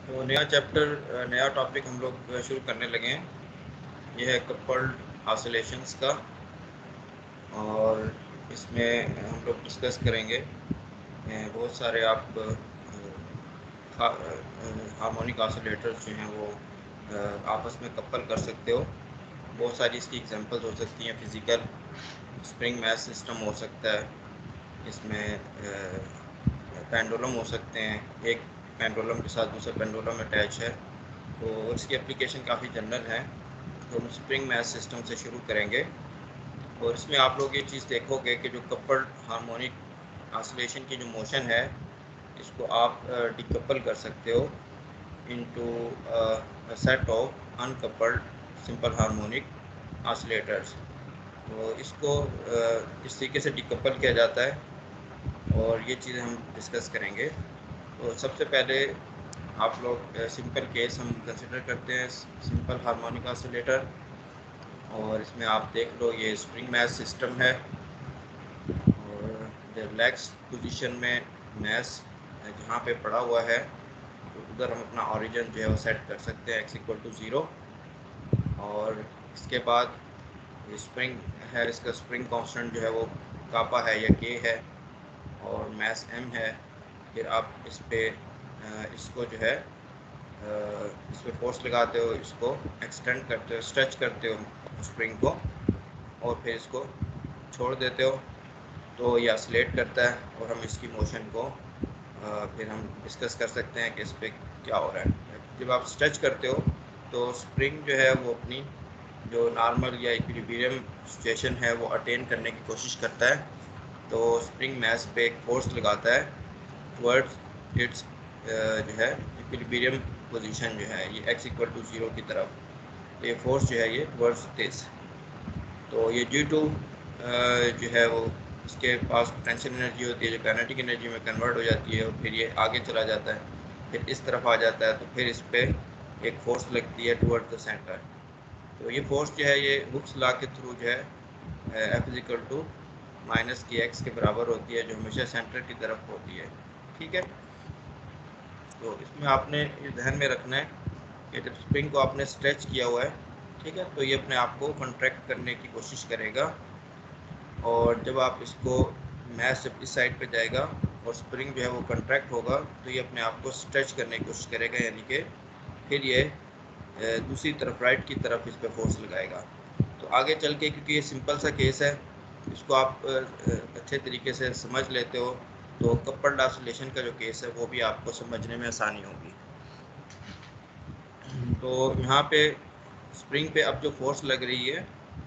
तो नया चैप्टर, नया टॉपिक हम लोग शुरू करने लगे हैं। यह है कपल्ड ऑसिलेशंस का, और इसमें हम लोग डिस्कस करेंगे बहुत सारे आप हार्मोनिक ऑसिलेटर्स जो हैं वो आपस में कपल कर सकते हो। बहुत सारी इसकी एग्जांपल्स हो सकती हैं। फिज़िकल स्प्रिंग मैच सिस्टम हो सकता है, इसमें पेंडुलम हो सकते हैं, एक पेंडुलम के साथ दूसरा पेंडुलम अटैच है, तो इसकी एप्लीकेशन काफ़ी जनरल है। तो हम स्प्रिंग मैच सिस्टम से शुरू करेंगे, और इसमें आप लोग ये चीज़ देखोगे कि जो कपल्ड हार्मोनिक ऑसिलेशन की जो मोशन है, इसको आप डिकपल कर सकते हो into set of uncoupled simple harmonic oscillators. तो इसको इस तरीके से डिकपल किया जाता है, और ये चीज़ें हम डिस्कस करेंगे। तो सबसे पहले आप लोग सिंपल केस हम कंसिडर करते हैं, सिंपल हार्मोनिक ऑसिलेटर। और इसमें आप देख लो, ये स्प्रिंग मैच सिस्टम है, और रिलैक्स पोजीशन में मैस जहाँ पे पड़ा हुआ है, तो उधर हम अपना ओरिजिन जो है वो सेट कर सकते हैं x=0। और इसके बाद ये स्प्रिंग है, इसका स्प्रिंग कांस्टेंट जो है वो कापा है या के है, और मैस m है। फिर आप इस पे इसको जो है इस पर फोर्स लगाते हो, इसको एक्सटेंड करते हो, स्ट्रेच करते हो स्प्रिंग को, और फिर इसको छोड़ देते हो, तो ये ऑसिलेट करता है। और हम इसकी मोशन को फिर हम डिस्कस कर सकते हैं कि इस पर क्या हो रहा है। जब आप स्ट्रेच करते हो तो स्प्रिंग जो है वो अपनी जो नॉर्मल या इक्विलिब्रियम सिचुएशन है वो अटेन करने की कोशिश करता है। तो स्प्रिंग मैस पे एक फोर्स लगाता है टवर्ड्स इट्स जो है इक्विलिब्रियम पोजीशन जो है, ये x=0 की तरफ। तो ये फोर्स जो है ये टवर्ड्स दिस। तो ये ड्यू टू जो है वो इसके पास पोटेंशियल एनर्जी होती है जो काइनेटिक एनर्जी में कन्वर्ट हो जाती है, और फिर ये आगे चला जाता है, फिर इस तरफ आ जाता है, तो फिर इस पर एक फोर्स लगती है टुवर्ड द सेंटर। तो ये फोर्स जो है ये हुक्स लॉ के थ्रू जो है F=-kx के बराबर होती है, जो हमेशा सेंटर की तरफ होती है। ठीक है, तो इसमें आपने ये ध्यान में रखना है कि जब स्प्रिंग को आपने स्ट्रेच किया हुआ है, ठीक है, तो ये अपने आप को कॉन्ट्रैक्ट करने की कोशिश करेगा। और जब आप इसको मैस जब इस साइड पे जाएगा और स्प्रिंग जो है वो कॉन्ट्रैक्ट होगा, तो ये अपने आप को स्ट्रेच करने की कोशिश करेगा, यानी कि फिर ये दूसरी तरफ राइट की तरफ इस पर फोर्स लगाएगा। तो आगे चल के, क्योंकि ये सिंपल सा केस है, इसको आप अच्छे तरीके से समझ लेते हो, तो कपल्ड ऑसिलेशन का जो केस है वो भी आपको समझने में आसानी होगी। तो यहाँ पे स्प्रिंग पे अब जो फोर्स लग रही है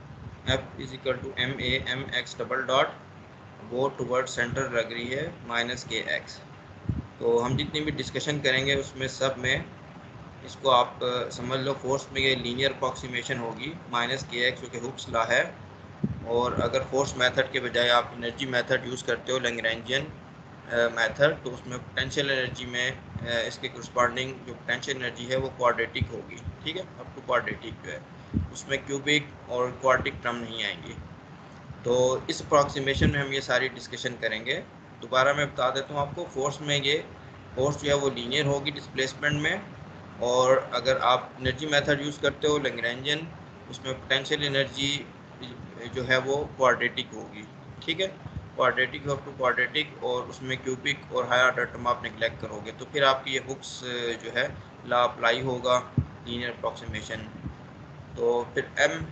F=ma(mx)डबल डॉट, वो टुवर्ड सेंटर लग रही है -kx। तो हम जितनी भी डिस्कशन करेंगे उसमें सब में इसको आप समझ लो, फोर्स में ये लीनियर अप्रॉक्सीमेशन होगी -kx, जो कि हुक्स लॉ है। और अगर फोर्स मेथड के बजाय आप एनर्जी मेथड यूज़ करते हो, लैग्रेंजियन मेथड, तो उसमें पोटेंशियल एनर्जी में इसके करस्पॉन्डिंग जो पोटेंशियल एनर्जी है वो क्वाड्रेटिक होगी। ठीक है, अप टू क्वाड्रेटिक जो है, उसमें क्यूबिक और क्वाड्रिक टर्म नहीं आएंगी। तो इस अप्रॉक्सीमेशन में हम ये सारी डिस्कशन करेंगे। दोबारा मैं बता देता हूँ आपको, फोर्स में ये फोर्स जो है वो लीनियर होगी डिस्प्लेसमेंट में, और अगर आप एनर्जी मेथड यूज़ करते हो लैग्रेंजियन, उसमें पोटेंशियल एनर्जी जो है वो क्वाड्रेटिक होगी। ठीक है, क्वाड्रेटिक अप टू क्वाड्रेटिक, और उसमें क्यूबिक और हायर ऑर्डर टर्म आप नेग्लेक्ट करोगे, तो फिर आपकी ये हुक्स जो है लॉ अप्लाई होगा, लीनियर अप्रॉक्सीमेशन। तो फिर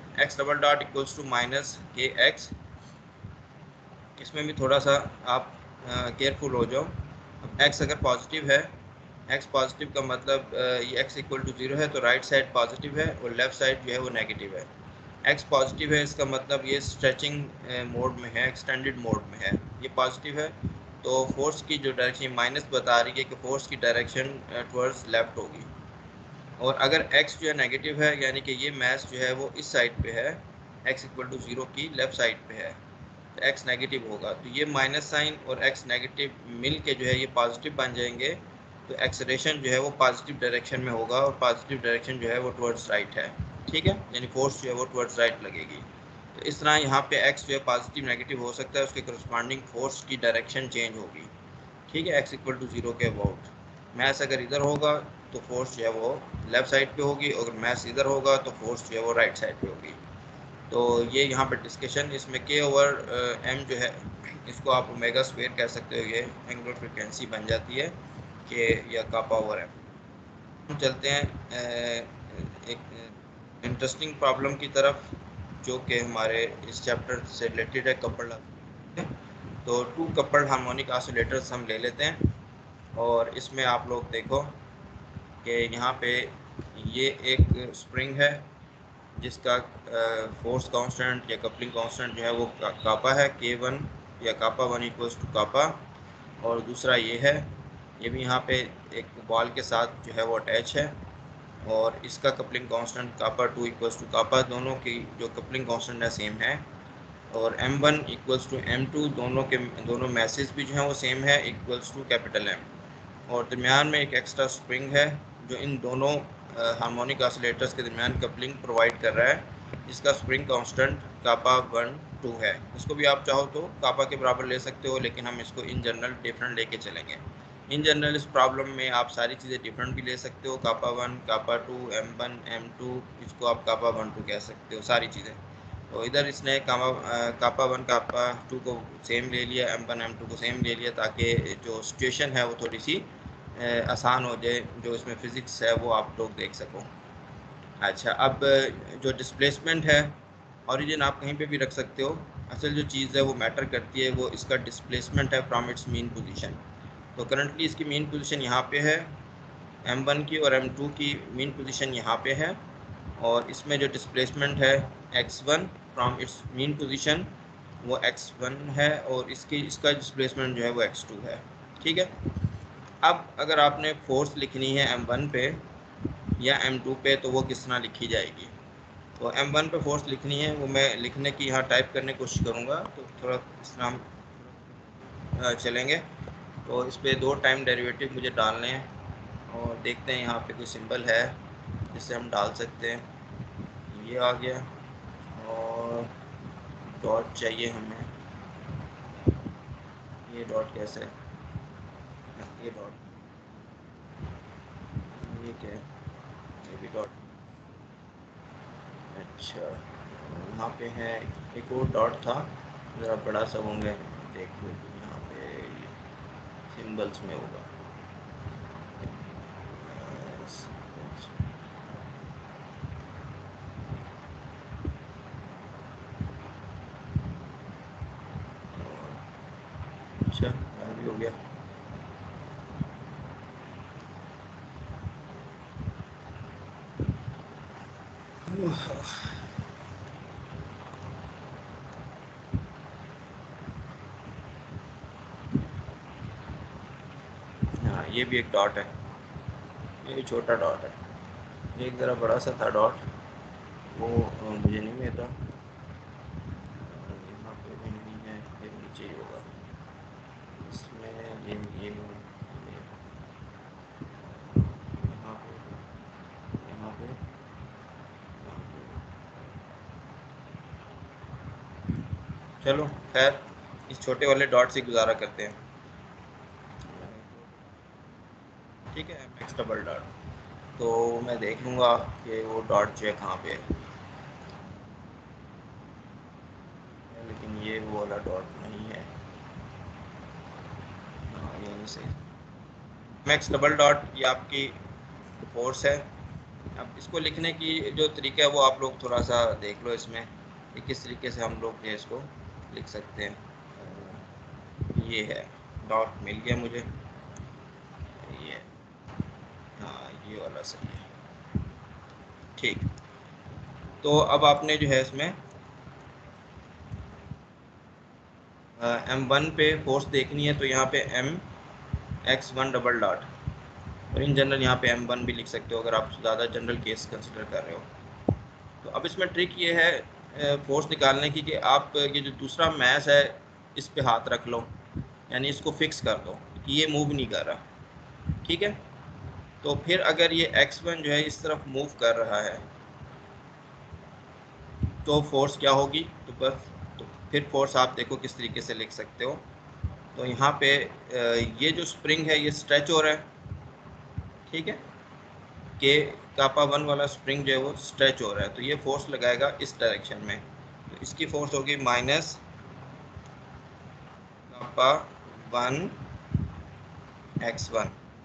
mx=-kx, इसमें भी थोड़ा सा आप केयरफुल हो जाओ। अब x अगर पॉजिटिव है, x पॉजिटिव का मतलब ये x=0 है, तो राइट साइड पॉजिटिव है और लेफ़्ट साइड जो है वो नेगेटिव है। x पॉजिटिव है, इसका मतलब ये स्ट्रेचिंग मोड में है, एक्सटेंडेड मोड में है, ये पॉजिटिव है। तो फोर्स की जो डायरेक्शन माइनस बता रही है कि फोर्स की डायरेक्शन टुवर्ड्स लेफ्ट होगी। और अगर x जो है नेगेटिव है, यानी कि ये मैस जो है वो इस साइड पे है, x=0 की लेफ़्ट साइड पे है, तो x नेगेटिव होगा। तो ये माइनस साइन और x नेगेटिव मिल के जो है ये पॉजिटिव बन जाएंगे, तो एक्सेलरेशन जो है वो पॉजिटिव डायरेक्शन में होगा, और पॉजिटिव डायरेक्शन जो है वो टुवर्ड्स राइट है। ठीक है, यानी फोर्स जो है वो टुवर्ड्स राइट लगेगी। तो इस तरह यहाँ पे x जो है पॉजिटिव नेगेटिव हो सकता है, उसके करस्पॉन्डिंग फोर्स की डायरेक्शन चेंज होगी। ठीक है, x=0 के अबाउट। मैस अगर इधर होगा तो फोर्स जो है वो लेफ़्ट साइड पे होगी, अगर मैस इधर होगा तो फोर्स जो है वो राइट साइड पे होगी। तो ये यहाँ पर डिस्कशन, इसमें K/M जो है इसको आप ओमेगा स्क्वायर कह सकते हो, ये एंगुलर फ्रिक्वेंसी बन जाती है K या K/M। हम चलते हैं एक इंटरेस्टिंग प्रॉब्लम की तरफ, जो कि हमारे इस चैप्टर से रिलेटेड है, कपल्ड। तो 2 कपल्ड हार्मोनिक ऑसिलेटर्स हम ले लेते हैं, और इसमें आप लोग देखो कि यहाँ पे ये एक स्प्रिंग है जिसका फोर्स कांस्टेंट या कपलिंग कांस्टेंट जो है वो कापा है, K1 या K1 इक्वल्स टू कापा। और दूसरा ये है, ये भी यहाँ पे एक बॉल के साथ जो है वो अटैच है, और इसका coupling constant K2 equals to kappa, दोनों की जो कपलिंग कांस्टेंट है सेम है। और M1 इक्वल्स टू M2, दोनों मैसेज भी जो है वो सेम है, इक्वल्स टू कैपिटल M। और दरमियान में एक एक्स्ट्रा स्प्रिंग है जो इन दोनों हार्मोनिक ऑसिलेटर्स के दरमियान कपलिंग प्रोवाइड कर रहा है, जिसका स्प्रिंग कांस्टेंट K1 2 है। इसको भी आप चाहो तो कापा के बराबर ले सकते हो, लेकिन हम इसको इन जनरल डिफरेंट लेके चलेंगे। इन जनरल इस प्रॉब्लम में आप सारी चीज़ें डिफरेंट भी ले सकते हो, K1 K2 M1 M2, इसको आप K1 2 कह सकते हो, सारी चीज़ें। तो इधर इसने K1 K2 को सेम ले लिया, M1 M2 को सेम ले लिया, ताकि जो सिचुएशन है वो थोड़ी सी आसान हो जाए, जो इसमें फ़िज़िक्स है वो आप लोग देख सको। अच्छा, अब जो डिस्प्लेसमेंट है, ओरिजिन आप कहीं पे भी रख सकते हो, असल जो चीज़ है वो मैटर करती है, वो इसका डिस्प्लेसमेंट है फ्रॉम इट्स मीन पोजीशन। तो करंटली इसकी मीन पोजीशन यहाँ पे है, M1 की और M2 की मीन पोजीशन यहाँ पे है, और इसमें जो डिस्प्लेसमेंट है x1 from its mean position वो x1 है, और इसका डिस्प्लेसमेंट जो है वो x2 है। ठीक है। अब अगर आपने फोर्स लिखनी है M1 पे या M2 पे, तो वो किस तरह लिखी जाएगी? तो M1 पे फोर्स लिखनी है, वो मैं लिखने की यहाँ टाइप करने की कोशिश करूँगा, तो थोड़ा इस तरह हम चलेंगे। तो इस पर 2 टाइम डेरिवेटिव मुझे डालने हैं, और देखते हैं यहाँ पे कोई सिंबल है जिससे हम डाल सकते हैं। ये आ गया, और डॉट चाहिए हमें। ये डॉट कैसे है? ये डॉट, ये क्या है? ये भी डॉट। अच्छा, यहाँ पे है एक और डॉट था, ज़रा बड़ा सा होंगे, देख लो यहाँ पे सिंबल्स में होगा। अच्छा, भी हो गया। हाँ, ये भी एक डॉट है, ये छोटा डॉट है। एक ज़रा बड़ा सा था डॉट, वो मुझे नहीं मिलता। यहाँ पे भी नहीं है, ये नीचे ही होगा इसमें। ये यहाँ पे, यहाँ पे, यहाँ पे। चलो खैर, इस छोटे वाले डॉट से गुजारा करते हैं। ठीक है, MX डबल डॉट। तो मैं देख लूँगा कि वो डॉट जो है कहाँ पे है, लेकिन ये वो वाला डॉट नहीं है। हाँ, ये नहीं सही। MX डबल डॉट ये आपकी फोर्स है। अब इसको लिखने की जो तरीका है वो आप लोग थोड़ा सा देख लो इसमें, कि किस तरीके से हम लोग ये इसको लिख सकते हैं। ये है डॉट, मिल गया मुझे, ये, हाँ ये वाला सही है। ठीक, तो अब आपने जो है इसमें M1 पे फोर्स देखनी है, तो यहाँ पे MX1 डबल डॉट, और इन जनरल यहाँ पे M1 भी लिख सकते हो अगर आप ज़्यादा जनरल केस कंसिडर कर रहे हो। तो अब इसमें ट्रिक ये है फोर्स निकालने की, कि आप ये जो दूसरा मैस है इस पे हाथ रख लो, यानी इसको फिक्स कर दो कि ये मूव नहीं कर रहा। ठीक है। तो फिर अगर ये x1 जो है इस तरफ मूव कर रहा है, तो फोर्स क्या होगी? तो बस, तो फिर फोर्स आप देखो किस तरीके से लिख सकते हो। तो यहाँ पे ये जो स्प्रिंग है ये स्ट्रेच हो रहा है, ठीक है, कि कापा 1 वाला स्प्रिंग जो है वो स्ट्रेच हो रहा है, तो ये फोर्स लगाएगा इस डायरेक्शन में, तो इसकी फोर्स होगी माइनस कापा 1 x1।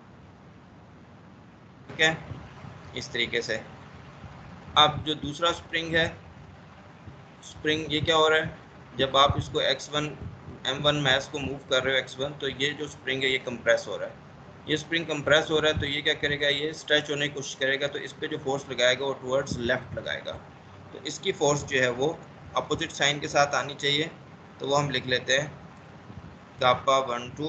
ठीक है, इस तरीके से। अब जो दूसरा स्प्रिंग है, स्प्रिंग ये क्या हो रहा है, जब आप इसको x1 m1 मैस को मूव कर रहे हो x1, तो ये जो स्प्रिंग है ये कंप्रेस हो रहा है, ये स्प्रिंग कंप्रेस हो रहा है, तो ये क्या करेगा, ये स्ट्रेच होने की कोशिश करेगा, तो इस पे जो फोर्स लगाएगा वो टुवर्ड्स लेफ्ट लगाएगा, तो इसकी फोर्स जो है वो अपोजिट साइन के साथ आनी चाहिए, तो वो हम लिख लेते हैं कापा 1 टू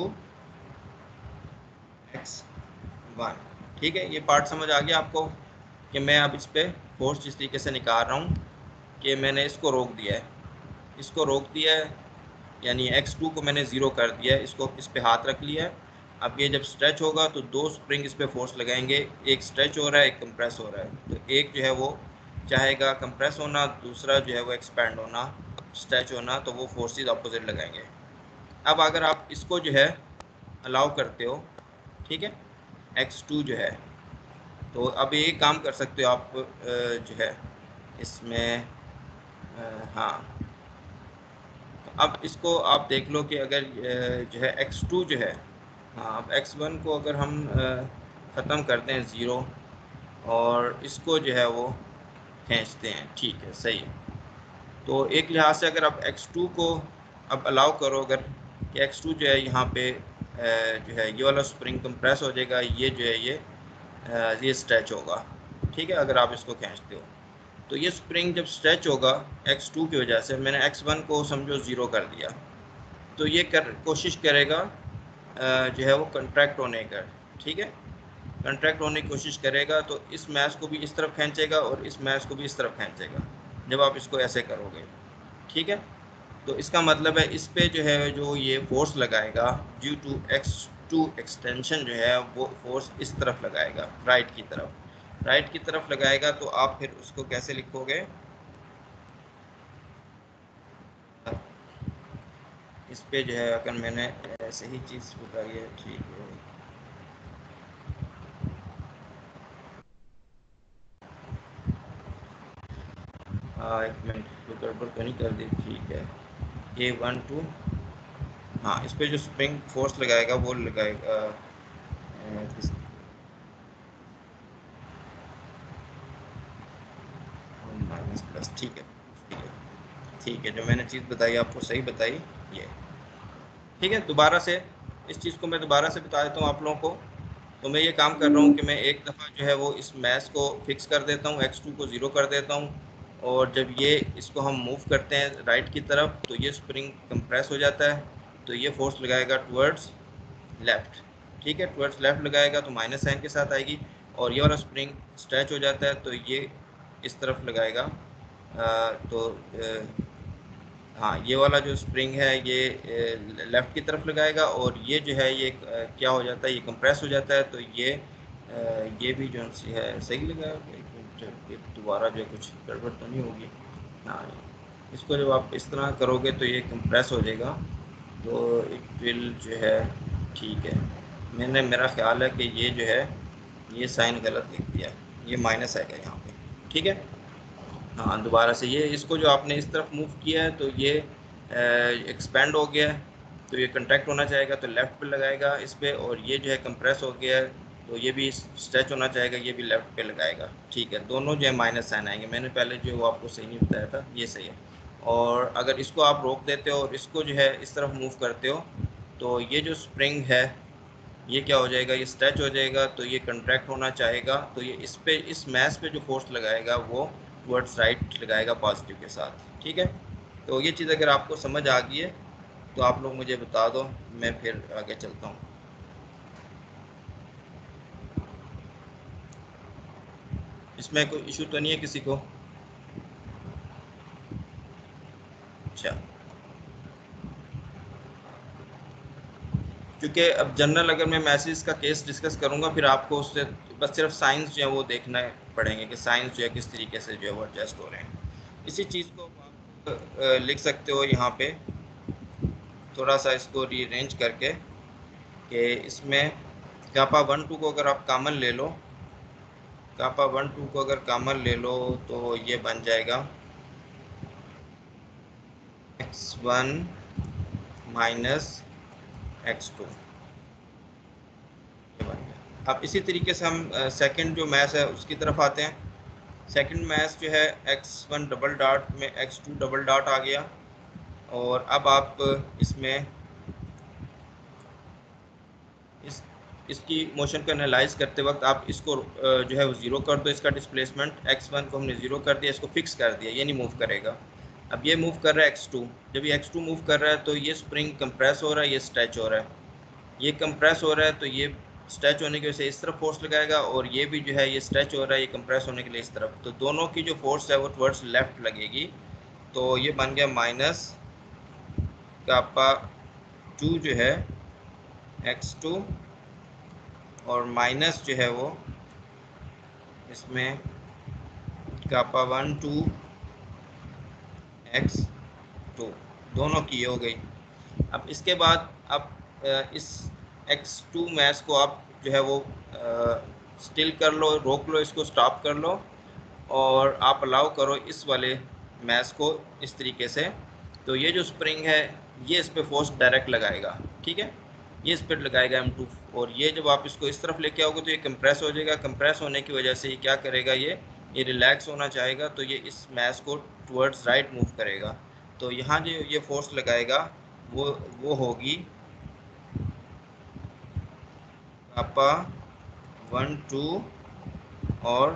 x1। ठीक है, ये पार्ट समझ आ गया आपको कि मैं अब इस पे फोर्स जिस तरीके से निकाल रहा हूँ कि मैंने इसको रोक दिया है, इसको रोक दिया है, यानी x2 को मैंने ज़ीरो कर दिया है, इसको इस पे हाथ रख लिया है। अब ये जब स्ट्रेच होगा तो दो स्प्रिंग इस पे फोर्स लगाएंगे, एक स्ट्रेच हो रहा है, एक कंप्रेस हो रहा है, तो एक जो है वो चाहेगा कंप्रेस होना, दूसरा जो है वो एक्सपैंड होना, स्ट्रेच होना, तो वो फोर्सेस अपोजिट लगाएंगे। अब अगर आप इसको जो है अलाउ करते हो, ठीक है, x2 जो है, तो अब ये काम कर सकते हो आप जो है इसमें हाँ, अब इसको आप देख लो कि अगर जो है x2 जो है, हाँ, अब x1 को अगर हम ख़त्म करते हैं ज़ीरो और इसको जो है वो खींचते हैं, ठीक है, सही है। तो एक लिहाज से अगर आप x2 को अब अलाउ करो, अगर कि x2 जो है यहाँ पे जो है ये वाला स्प्रिंग कंप्रेस हो जाएगा, ये जो है ये स्ट्रेच होगा, ठीक है, अगर आप इसको खींचते हो, तो ये स्प्रिंग जब स्ट्रेच होगा x2 की वजह से, मैंने x1 को समझो ज़ीरो कर दिया, तो ये कोशिश करेगा जो है वो कंट्रैक्ट होने का, ठीक है, कंट्रैक्ट होने की कोशिश करेगा, तो इस मैश को भी इस तरफ खींचेगा और इस मैश को भी इस तरफ खींचेगा जब आप इसको ऐसे करोगे, ठीक है। तो इसका मतलब है इस पे जो है जो ये फोर्स लगाएगा ड्यू टू x2 एक्सटेंशन जो है वो फोर्स इस तरफ लगाएगा, राइट की तरफ, राइट की तरफ लगाएगा, तो आप फिर उसको कैसे लिखोगे, इस पे जो है अगर मैंने ऐसे ही चीज़ बताई है, ठीक है, हाँ, एक मिनट, तो गड़बड़ तो नहीं कर दी, ठीक है, ये 1 2, हाँ, इस पे जो स्प्रिंग फोर्स लगाएगा वो लगाएगा माइनस प्लस, ठीक है, ठीक है, ठीक है, जो मैंने चीज़ बताई आपको सही बताई ये, ठीक है। दोबारा से इस चीज़ को मैं दोबारा से बता देता हूँ आप लोगों को। तो मैं ये काम कर रहा हूँ कि मैं एक दफ़ा जो है वो इस मैश को फिक्स कर देता हूँ, x2 को ज़ीरो कर देता हूँ, और जब ये इसको हम मूव करते हैं राइट की तरफ, तो ये स्प्रिंग कंप्रेस हो जाता है, तो ये फोर्स लगाएगा टुवर्ड्स लेफ़्ट, ठीक है, टुवर्ड्स लेफ़्ट लगाएगा, तो माइनस साइन के साथ आएगी, और ये वाला स्प्रिंग स्ट्रेच हो जाता है, तो ये इस तरफ लगाएगा, तो हाँ, ये वाला जो स्प्रिंग है ये लेफ़्ट की तरफ लगाएगा, और ये जो है ये क्या हो जाता है, ये कंप्रेस हो जाता है, तो ये भी जो है सही लगाया, ये दोबारा जो है कुछ गड़बड़ तो नहीं होगी, हाँ, इसको जब आप इस तरह करोगे तो ये कंप्रेस हो जाएगा, तो इट विल जो है, ठीक है, मैंने, मेरा ख्याल है कि ये जो है ये साइन गलत लिख दिया, ये माइनस आएगा यहाँ पे, ठीक है, हाँ, दोबारा से ये इसको जो आपने इस तरफ मूव किया है, तो ये एक्सपेंड हो गया है, तो ये कंट्रैक्ट होना चाहेगा, तो लेफ़्ट पे लगाएगा इस पे, और ये जो है कंप्रेस हो गया है, तो ये भी स्ट्रेच होना चाहेगा, ये भी लेफ़्ट पे लगाएगा, ठीक है, दोनों जो है माइनस साइन आएंगे, मैंने पहले जो वो आपको सही नहीं बताया था, ये सही है। और अगर इसको आप रोक देते हो और इसको जो है इस तरफ मूव करते हो, तो ये जो स्प्रिंग है ये क्या हो जाएगा, ये स्ट्रेच हो जाएगा, तो ये कंट्रैक्ट होना चाहेगा, तो ये इस पे, इस मैश पे जो फोर्स लगाएगा वो टुवर्ड्स राइट लगाएगा पॉजिटिव के साथ, ठीक है। तो ये चीज़ अगर आपको समझ आ गई है तो आप लोग मुझे बता दो, मैं फिर आगे चलता हूँ। इसमें कोई इशू तो नहीं है किसी को? अच्छा, क्योंकि अब जनरल अगर मैं मैसेज का केस डिस्कस करूँगा, फिर आपको उससे बस सिर्फ साइंस जो है वो देखना पड़ेंगे कि साइंस जो है किस तरीके से जो है वो एडजस्ट हो रहे हैं। इसी चीज़ को आप लिख सकते हो यहाँ पे, थोड़ा सा इसको रीअरेंज करके, कि इसमें कापा 1 2 को अगर आप कॉमन ले लो, कापा 1 2 को अगर कॉमन ले लो तो ये बन जाएगा x1 माइनस x2, ये बन गया। अब इसी तरीके से हम सेकंड जो मैथ है उसकी तरफ आते हैं। सेकंड मैथ जो है x1 डबल डॉट में x2 डबल डॉट आ गया, और अब आप इसमें इसकी मोशन को एनालाइज करते वक्त आप इसको जो है वो ज़ीरो कर दो। इसका डिस्प्लेसमेंट x1 को हमने ज़ीरो कर दिया, इसको फिक्स कर दिया, ये नहीं मूव करेगा। अब ये मूव कर रहा है x2, जब ये x2 मूव कर रहा है तो ये स्प्रिंग कंप्रेस हो रहा है, ये स्ट्रेच हो रहा है। ये कंप्रेस हो रहा है तो ये स्ट्रेच होने की वजह से इस तरफ फोर्स लगाएगा, और ये भी जो है ये स्ट्रेच हो रहा है, ये कंप्रेस होने के लिए इस तरफ, तो दोनों की जो फोर्स है वो टवर्ड्स लेफ्ट लगेगी। तो ये बन गया माइनस कापा 2 जो है x2, और माइनस जो है वो इसमें कापा 1 2 x2, दोनों की हो गई। अब इसके बाद अब इस x2 मैथ को आप जो है वो स्टिल कर लो, रोक लो, इसको स्टॉप कर लो, और आप अलाउ करो इस वाले मैथ को इस तरीके से। तो ये जो स्प्रिंग है ये इस पर फोर्स डायरेक्ट लगाएगा, ठीक है, ये इस पर लगाएगा M2, और ये जब आप इसको इस तरफ लेके आओगे तो ये कंप्रेस हो जाएगा। कंप्रेस होने की वजह से ये क्या करेगा, ये रिलैक्स होना चाहेगा, तो ये इस मैथ को टुवर्ड्स राइट मूव करेगा। तो यहाँ जो ये फोर्स लगाएगा वो होगी कापा 1 2 और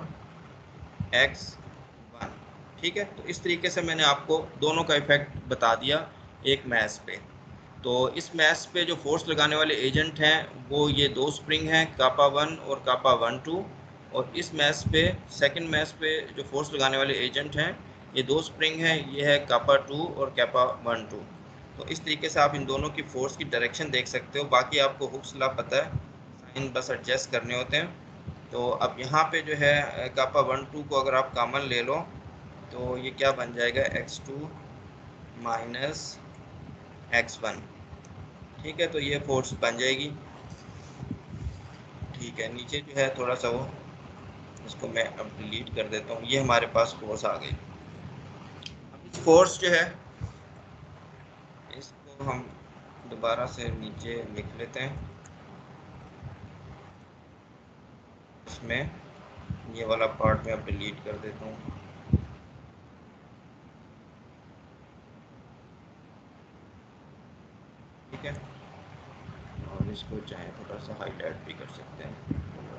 x1, ठीक है। तो इस तरीके से मैंने आपको दोनों का इफेक्ट बता दिया एक मैथ पे। तो इस मैथ पे जो फोर्स लगाने वाले एजेंट हैं वो ये दो स्प्रिंग हैं, कापा 1 और कापा 1 2, और इस मैथ पे सेकंड मैथ पे जो फोर्स लगाने वाले एजेंट हैं ये दो स्प्रिंग हैं, ये है कापा 2 और कापा 1 2। तो इस तरीके से आप इन दोनों की फोर्स की डायरेक्शन देख सकते हो। बाकी आपको हुक्स लॉ पता है, साइन बस एडजस्ट करने होते हैं। तो अब यहाँ पे जो है कापा 1 2 को अगर आप कॉमन ले लो तो ये क्या बन जाएगा, x2 माइनस x1, ठीक है। तो ये फोर्स बन जाएगी, ठीक है। नीचे जो है थोड़ा सा वो, इसको मैं अब डिलीट कर देता हूँ, ये हमारे पास फोर्स आ गई। अब इस फोर्स जो है इसको हम दोबारा से नीचे लिख लेते हैं। इसमें ये वाला पार्ट मैं अब डिलीट कर देता हूँ, ठीक है। और इसको चाहे थोड़ा सा हाईलाइट भी कर सकते हैं।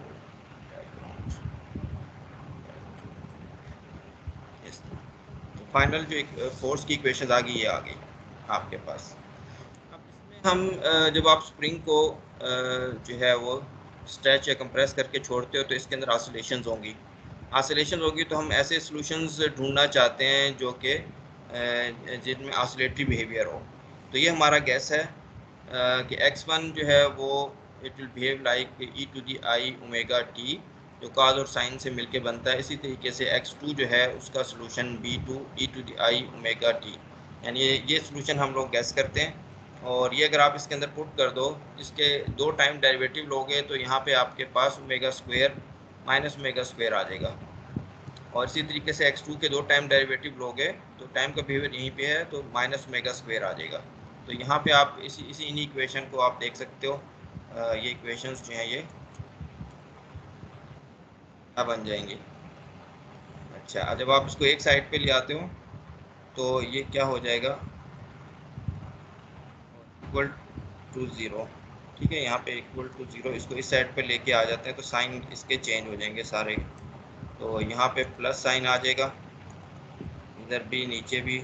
तो फाइनल जो एक फोर्स की इक्वेशन आ गई, ये आ गई आपके पास। अब इसमें हम जब आप स्प्रिंग को जो है वो स्ट्रेच या कंप्रेस करके छोड़ते हो तो इसके अंदर ऑसिलेशंस होंगी। ऑसिलेशन होगी तो हम ऐसे सॉल्यूशंस ढूंढना चाहते हैं जो कि जिनमें ऑसिलेटरी बिहेवियर हो। तो ये हमारा गैस है कि x1 जो है वो it will behave like e to the i omega t, जो काज और साइन से मिलके बनता है। इसी तरीके से x2 जो है उसका solution b2 e to the i omega t, यानी ये सोल्यूशन हम लोग गैस करते हैं। और ये अगर आप इसके अंदर पुट कर दो, इसके दो टाइम डेरिवेटिव लोगे तो यहाँ पे आपके पास omega square minus omega square आ जाएगा। और इसी तरीके से x2 के दो टाइम डेरिवेटिव लोगे तो टाइम का बिहेवियर यहीं पे है, तो माइनस ओमेगा स्क्वायर आ जाएगा। तो यहाँ पे आप इसी इन इक्वेशन को आप देख सकते हो। ये इक्वेशंस जो हैं ये क्या बन जाएंगे। अच्छा, जब आप इसको एक साइड पे ले आते हो तो ये क्या हो जाएगा, इक्वल टू ज़ीरो, ठीक है। यहाँ पे इक्वल टू ज़ीरो, इसको इस साइड पे लेके आ जाते हैं तो साइन इसके चेंज हो जाएंगे सारे। तो यहाँ पे प्लस साइन आ जाएगा, इधर भी नीचे भी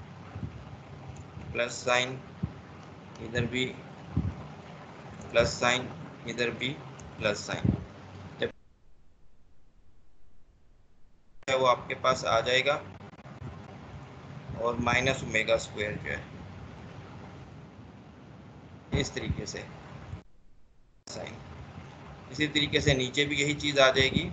प्लस साइन, इधर भी प्लस साइन, इधर भी प्लस साइन। जब वो आपके पास आ जाएगा, और माइनस ओमेगा स्क्वायर जो है इस तरीके से साइन, इसी तरीके से नीचे भी यही चीज़ आ जाएगी,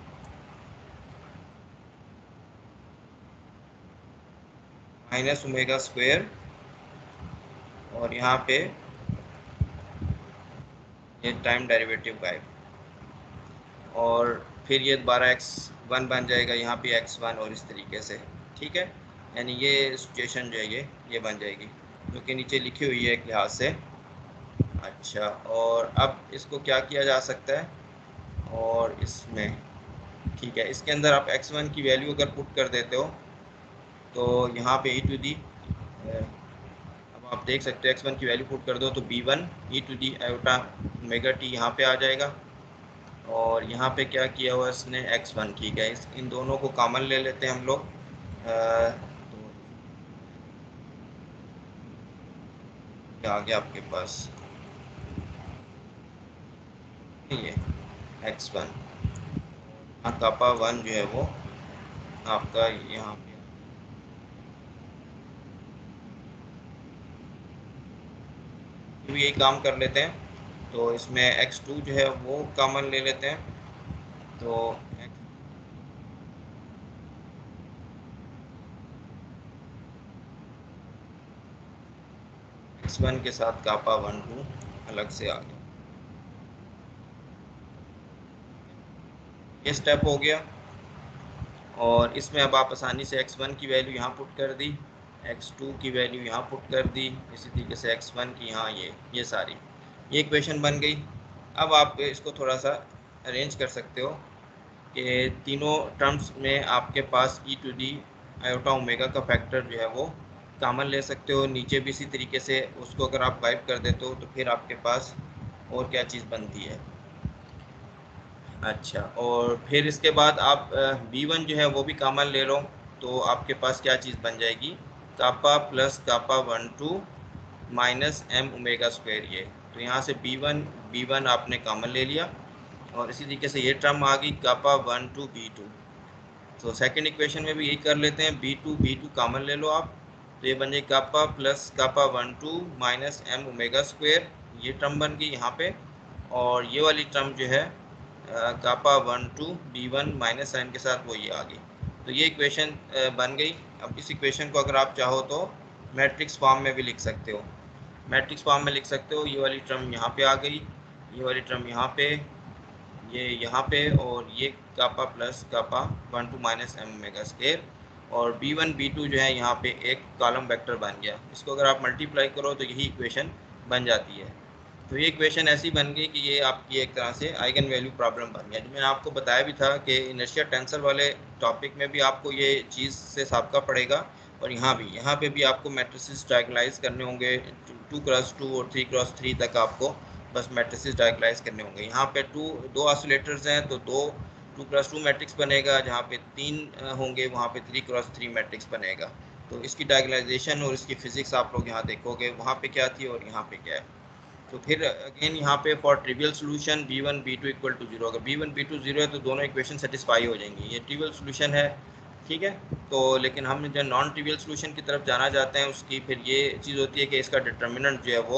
माइनस ओमेगा स्क्वायर, और यहाँ पे ये टाइम डेरिवेटिव गायब। और फिर ये दोबारा x1 बन जाएगा, यहाँ पे x1 और इस तरीके से, ठीक है। यानी ये सिचुएशन जो है ये बन जाएगी, जो कि नीचे लिखी हुई है एक लिहाज से। अच्छा, और अब इसको क्या किया जा सकता है, और इसमें ठीक है, इसके अंदर आप x1 की वैल्यू अगर पुट कर देते हो तो यहाँ पे e टू दी, अब आप देख सकते हो x1 की वैल्यू पुट कर दो तो b1 e to the iota omega t यहाँ पे आ जाएगा। और यहाँ पे क्या किया हुआ इसने x1, ठीक है, इन दोनों को कॉमन ले लेते हैं हम लोग। तो क्या आ गया आपके पास, ये x1 और कापा 1 जो है वो आपका यहाँ पे, तो यही काम कर लेते हैं। तो इसमें x2 जो है वो कॉमन ले लेते हैं, तो x1 के साथ कापा 1 2 अलग से आ गया। ये स्टेप हो गया, और इसमें अब आप आसानी से x1 की वैल्यू यहाँ पुट कर दी, x2 की वैल्यू यहाँ पुट कर दी, इसी तरीके से x1 की यहाँ ये सारी ये इक्वेशन बन गई। अब आप इसको थोड़ा सा अरेंज कर सकते हो कि तीनों टर्म्स में आपके पास e to the iota omega का फैक्टर जो है वो कॉमन ले सकते हो। नीचे भी इसी तरीके से उसको अगर आप वाइप कर देते हो तो फिर आपके पास और क्या चीज़ बनती है। अच्छा, और फिर इसके बाद आप b1 जो है वो भी कॉमन ले लो, तो आपके पास क्या चीज़ बन जाएगी, kappa plus kappa 1 2 minus M omega square. ये तो यहाँ से b1 आपने कॉमन ले लिया, और इसी तरीके से ये टर्म आ गई कापा 1 2 b2। तो सेकंड इक्वेशन में भी यही कर लेते हैं, b2 कॉमन ले लो आप, तो ये बन जाए kappa plus kappa 1 2 minus M omega square, ये टर्म बन गई यहाँ पे। और ये वाली टर्म जो है कापा 1 2 b1 माइनस साइन के साथ वो ये आ गई। तो ये इक्वेशन बन गई। अब इस इक्वेशन को अगर आप चाहो तो मैट्रिक्स फॉर्म में भी लिख सकते हो, मैट्रिक्स फॉर्म में लिख सकते हो। ये वाली टर्म यहाँ पे आ गई, ये वाली टर्म यहाँ पे, ये यहाँ पे, और ये kappa plus kappa 1 2 minus M omega square, और b1 b2 जो है यहाँ पे एक कॉलम वेक्टर बन गया। इसको अगर आप मल्टीप्लाई करो तो यही इक्वेशन बन जाती है। तो ये इक्वेशन ऐसी बन गई कि ये आपकी एक तरह से आइगन वैल्यू प्रॉब्लम बन गया। मैंने आपको बताया भी था कि इनर्शिया टेंसर वाले टॉपिक में भी आपको ये चीज़ से साबिका पड़ेगा, और यहाँ पे भी आपको मैट्रिसेस डायगोनलाइज करने होंगे, 2x2 और 3x3 तक आपको बस मैट्रिसेस डायगोनलाइज करने होंगे। यहाँ पे दो ऑसिलेटर्स हैं तो 2x2 मैट्रिक्स बनेगा, जहाँ पे 3 होंगे वहाँ पे 3x3 मैट्रिक्स बनेगा। तो इसकी डायगोनलाइजेशन और इसकी फिजिक्स आप लोग यहाँ देखोगे, वहाँ पे क्या थी और यहाँ पे क्या है। तो फिर अगेन यहाँ पे for trivial solution b1 b2 equal to 0, अगर b1 b2 0 है तो दोनों इक्वेशन सेटिस्फाई हो जाएंगी, ये ट्रिवियल सोल्यूशन है, ठीक है। तो लेकिन हम जब नॉन ट्रिवियल सोल्यूशन की तरफ जाना चाहते हैं, उसकी फिर ये चीज़ होती है कि इसका डिटर्मिनेंट जो है वो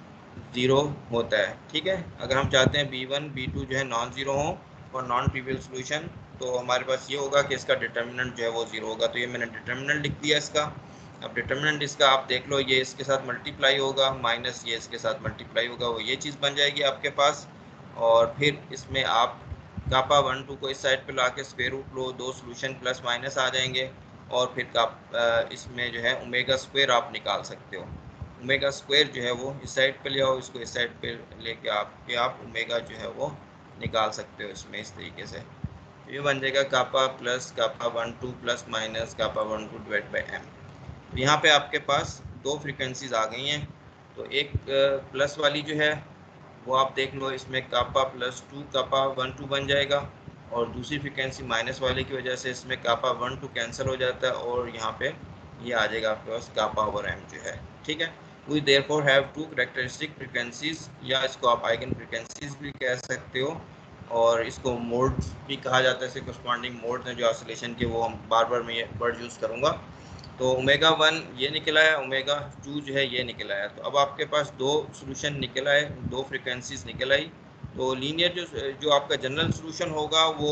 0 होता है, ठीक है। अगर हम चाहते हैं b1 b2 जो है नॉन ज़ीरो हो और नॉन ट्रिवियल सोल्यूशन, तो हमारे पास ये होगा कि इसका डिटर्मिनेंट जो है वो 0 होगा। तो ये मैंने डिटर्मिनेंट लिख दिया इसका। अब डिटर्मिनेंट इसका आप देख लो, ये इसके साथ मल्टीप्लाई होगा, माइनस ये इसके साथ मल्टीप्लाई होगा, वो ये चीज़ बन जाएगी आपके पास। और फिर इसमें आप कापा 1 2 को इस साइड पे ला के स्क्वायर रूट लो, दो सोल्यूशन प्लस माइनस आ जाएंगे, और फिर इसमें जो है ओमेगा स्क्वायर आप निकाल सकते हो। ओमेगा स्क्वायर जो है वो इस साइड पे ले आओ, इसको इस साइड पे लेके आप ओमेगा जो है वो निकाल सकते हो इसमें इस तरीके से। तो ये बन जाएगा kappa plus kappa 1 2 plus minus kappa 1 2 divide by M. तो यहाँ पे आपके पास दो फ्रीक्वेंसीज आ गई हैं। तो एक प्लस वाली जो है वो आप देख लो, इसमें कापा प्लस 2 कापा 1 2 बन जाएगा, और दूसरी फ्रीक्वेंसी माइनस वाले की वजह से इसमें कापा 1 2 कैंसिल हो जाता है, और यहाँ पे ये आ जाएगा आपके पास कापा ओवर एम जो है, ठीक है। We therefore have two characteristic frequencies, या इसको आप आइगन फ्रीक्वेंसीज भी कह सकते हो, और इसको मोड्स भी कहा जाता है। इसके करस्पॉन्डिंग मोड्स हैं जो ऑसिलेशन के, वो हम बार बार मैं ये वर्ड यूज़ करूँगा। तो ओमेगा 1 ये निकला है, ओमेगा 2 जो है ये निकला है। तो अब आपके पास दो सोल्यूशन निकला है, दो फ्रीक्वेंसीज निकल आई। तो लीनियर जो आपका जनरल सोल्यूशन होगा वो